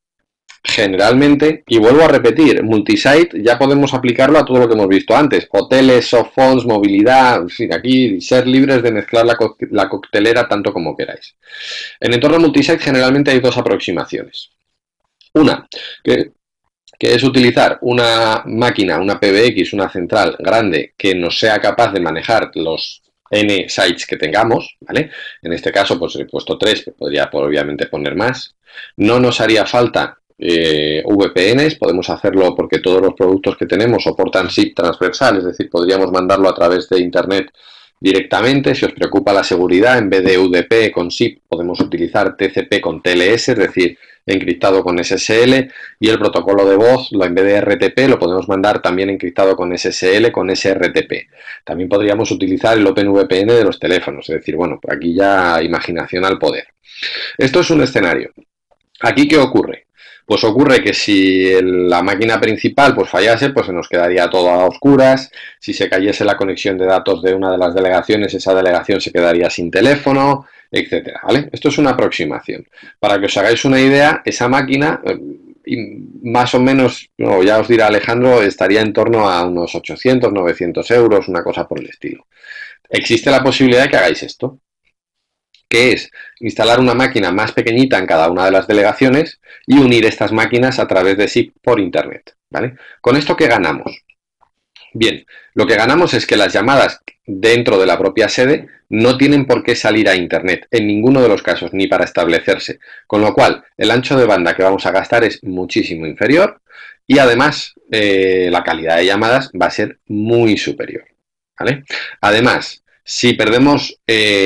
generalmente, y vuelvo a repetir, multisite ya podemos aplicarlo a todo lo que hemos visto antes, hoteles, soft phones, movilidad, en fin, aquí ser libres de mezclar la, co la coctelera tanto como queráis. En entorno multisite generalmente hay dos aproximaciones. Una, que, que es utilizar una máquina, una P B X, una central grande que nos sea capaz de manejar los N sites que tengamos, ¿vale? En este caso, pues he puesto tres, que podría obviamente poner más. No nos haría falta eh, V P Ns, podemos hacerlo porque todos los productos que tenemos soportan S I P transversal, es decir, podríamos mandarlo a través de Internet directamente. Si os preocupa la seguridad, en vez de U D P con S I P, podemos utilizar T C P con T L S, es decir, encriptado con S S L, y el protocolo de voz, lo en vez de R T P, lo podemos mandar también encriptado con S S L, con S R T P. También podríamos utilizar el OpenVPN de los teléfonos, es decir, bueno, por aquí ya imaginación al poder. Esto es un escenario. ¿Aquí qué ocurre? Pues ocurre que si el, la máquina principal pues fallase, pues se nos quedaría todo a oscuras. Si se cayese la conexión de datos de una de las delegaciones, esa delegación se quedaría sin teléfono, etcétera, ¿vale? Esto es una aproximación. Para que os hagáis una idea, esa máquina, eh, más o menos, no, ya os dirá Alejandro, estaría en torno a unos ochocientos, novecientos euros, una cosa por el estilo. Existe la posibilidad de que hagáis esto, que es instalar una máquina más pequeñita en cada una de las delegaciones y unir estas máquinas a través de S I P por Internet, ¿vale? ¿Con esto qué ganamos? Bien, lo que ganamos es que las llamadas dentro de la propia sede no tienen por qué salir a Internet, en ninguno de los casos, ni para establecerse, con lo cual el ancho de banda que vamos a gastar es muchísimo inferior y además eh, la calidad de llamadas va a ser muy superior, ¿vale? Además, si perdemos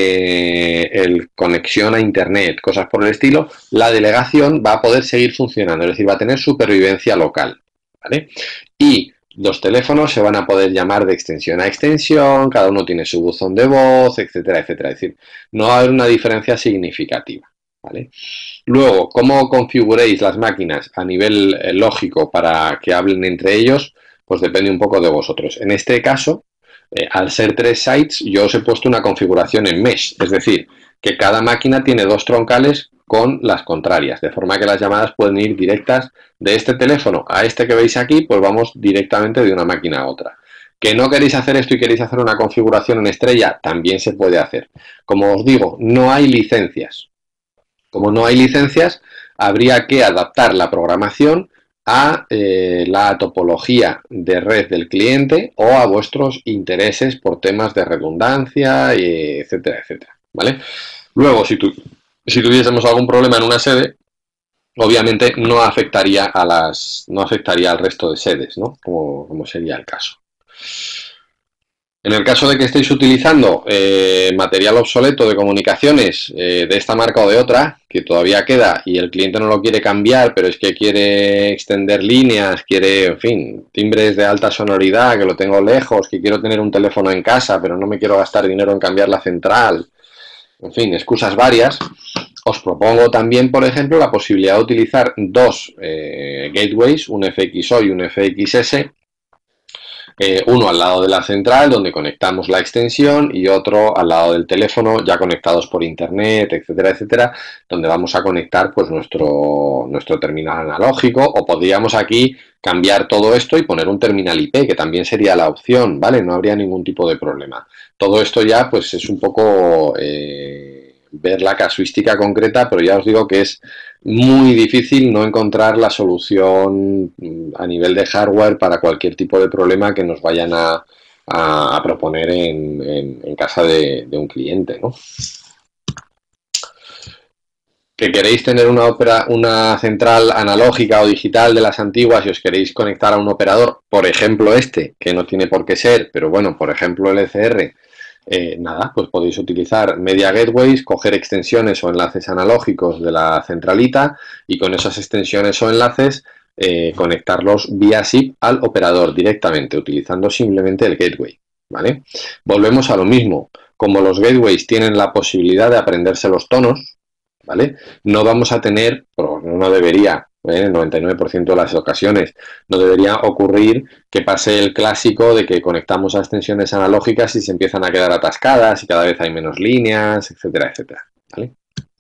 eh, el conexión a Internet, cosas por el estilo, la delegación va a poder seguir funcionando, es decir, va a tener supervivencia local, ¿vale? Y los teléfonos se van a poder llamar de extensión a extensión, cada uno tiene su buzón de voz, etcétera, etcétera. Es decir, no va a haber una diferencia significativa, ¿vale? Luego, ¿cómo configuréis las máquinas a nivel eh, lógico para que hablen entre ellos? Pues depende un poco de vosotros. En este caso, Eh, al ser tres sites, yo os he puesto una configuración en mesh, es decir, que cada máquina tiene dos troncales con las contrarias, de forma que las llamadas pueden ir directas de este teléfono a este que veis aquí, pues vamos directamente de una máquina a otra. ¿Que no queréis hacer esto y queréis hacer una configuración en estrella? También se puede hacer. Como os digo, no hay licencias. Como no hay licencias, habría que adaptar la programación a eh, la topología de red del cliente o a vuestros intereses por temas de redundancia, y etcétera, etcétera, ¿vale? Luego, si, tu, si tuviésemos algún problema en una sede, obviamente no afectaría a las, no afectaría al resto de sedes, ¿no? Como, como sería el caso. En el caso de que estéis utilizando eh, material obsoleto de comunicaciones eh, de esta marca o de otra, que todavía queda y el cliente no lo quiere cambiar, pero es que quiere extender líneas, quiere, en fin, timbres de alta sonoridad, que lo tengo lejos, que quiero tener un teléfono en casa, pero no me quiero gastar dinero en cambiar la central, en fin, excusas varias, os propongo también, por ejemplo, la posibilidad de utilizar dos eh, gateways, un F X O y un F X S, Eh, uno al lado de la central donde conectamos la extensión y otro al lado del teléfono ya conectados por internet, etcétera, etcétera, donde vamos a conectar pues nuestro, nuestro terminal analógico, o podríamos aquí cambiar todo esto y poner un terminal I P, que también sería la opción, ¿vale? No habría ningún tipo de problema. Todo esto ya pues es un poco eh, ver la casuística concreta, pero ya os digo que es muy difícil no encontrar la solución a nivel de hardware para cualquier tipo de problema que nos vayan a, a, a proponer en, en, en casa de, de un cliente, ¿no? Que queréis tener una, opera, una central analógica o digital de las antiguas y os queréis conectar a un operador, por ejemplo este, que no tiene por qué ser, pero bueno, por ejemplo el L C R, Eh, nada, pues podéis utilizar media gateways, coger extensiones o enlaces analógicos de la centralita y con esas extensiones o enlaces eh, conectarlos vía S I P al operador directamente, utilizando simplemente el gateway, ¿vale? Volvemos a lo mismo, como los gateways tienen la posibilidad de aprenderse los tonos, ¿vale? No vamos a tener, pero no debería en el noventa y nueve por ciento de las ocasiones. No debería ocurrir que pase el clásico de que conectamos a extensiones analógicas y se empiezan a quedar atascadas y cada vez hay menos líneas, etcétera, etcétera. ¿Vale?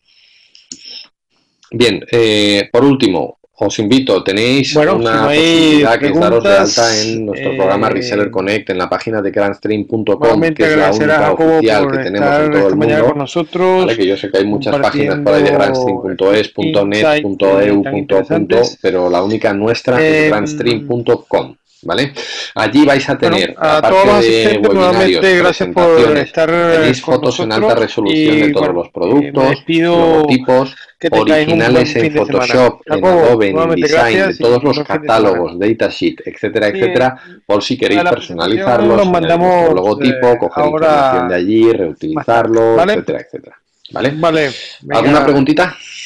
Bien, eh, por último, os invito, tenéis bueno, una si no posibilidad que es daros de alta preguntas, en nuestro eh, programa Reseller Connect en la página de grandstream punto com, nuevamente que es la agradecer a única Jacobo oficial por que tenemos estar en todo esta el mañana mundo. con nosotros, Vale, que yo sé que hay muchas páginas por ahí de grandstream punto es, compartiendo .net, insights eh, .eu, tan punto, punto, interesantes. pero la única nuestra es Eh, grandstream punto com. ¿Vale? Allí vais a bueno, tener, a todos aparte los de asistentes, webinarios, nuevamente gracias por presentaciones, estar tenéis con fotos en alta nosotros resolución de y todos bueno, los eh, me productos, despido, logotipos, que tengáis un originales buen en fin de semana. Photoshop, en Jacobo, Adobe, en nuevamente InDesign, de gracias y todos un los buen fin de semana. catálogos, datasheet, etcétera, Bien, etcétera, por si a queréis la presentación personalizarlos, nos añadir vuestro mandamos logotipo, eh, coger información de ahora allí, más tarde, reutilizarlo, ¿vale? etcétera, etcétera. ¿Vale? Vale, ¿Alguna venga. preguntita?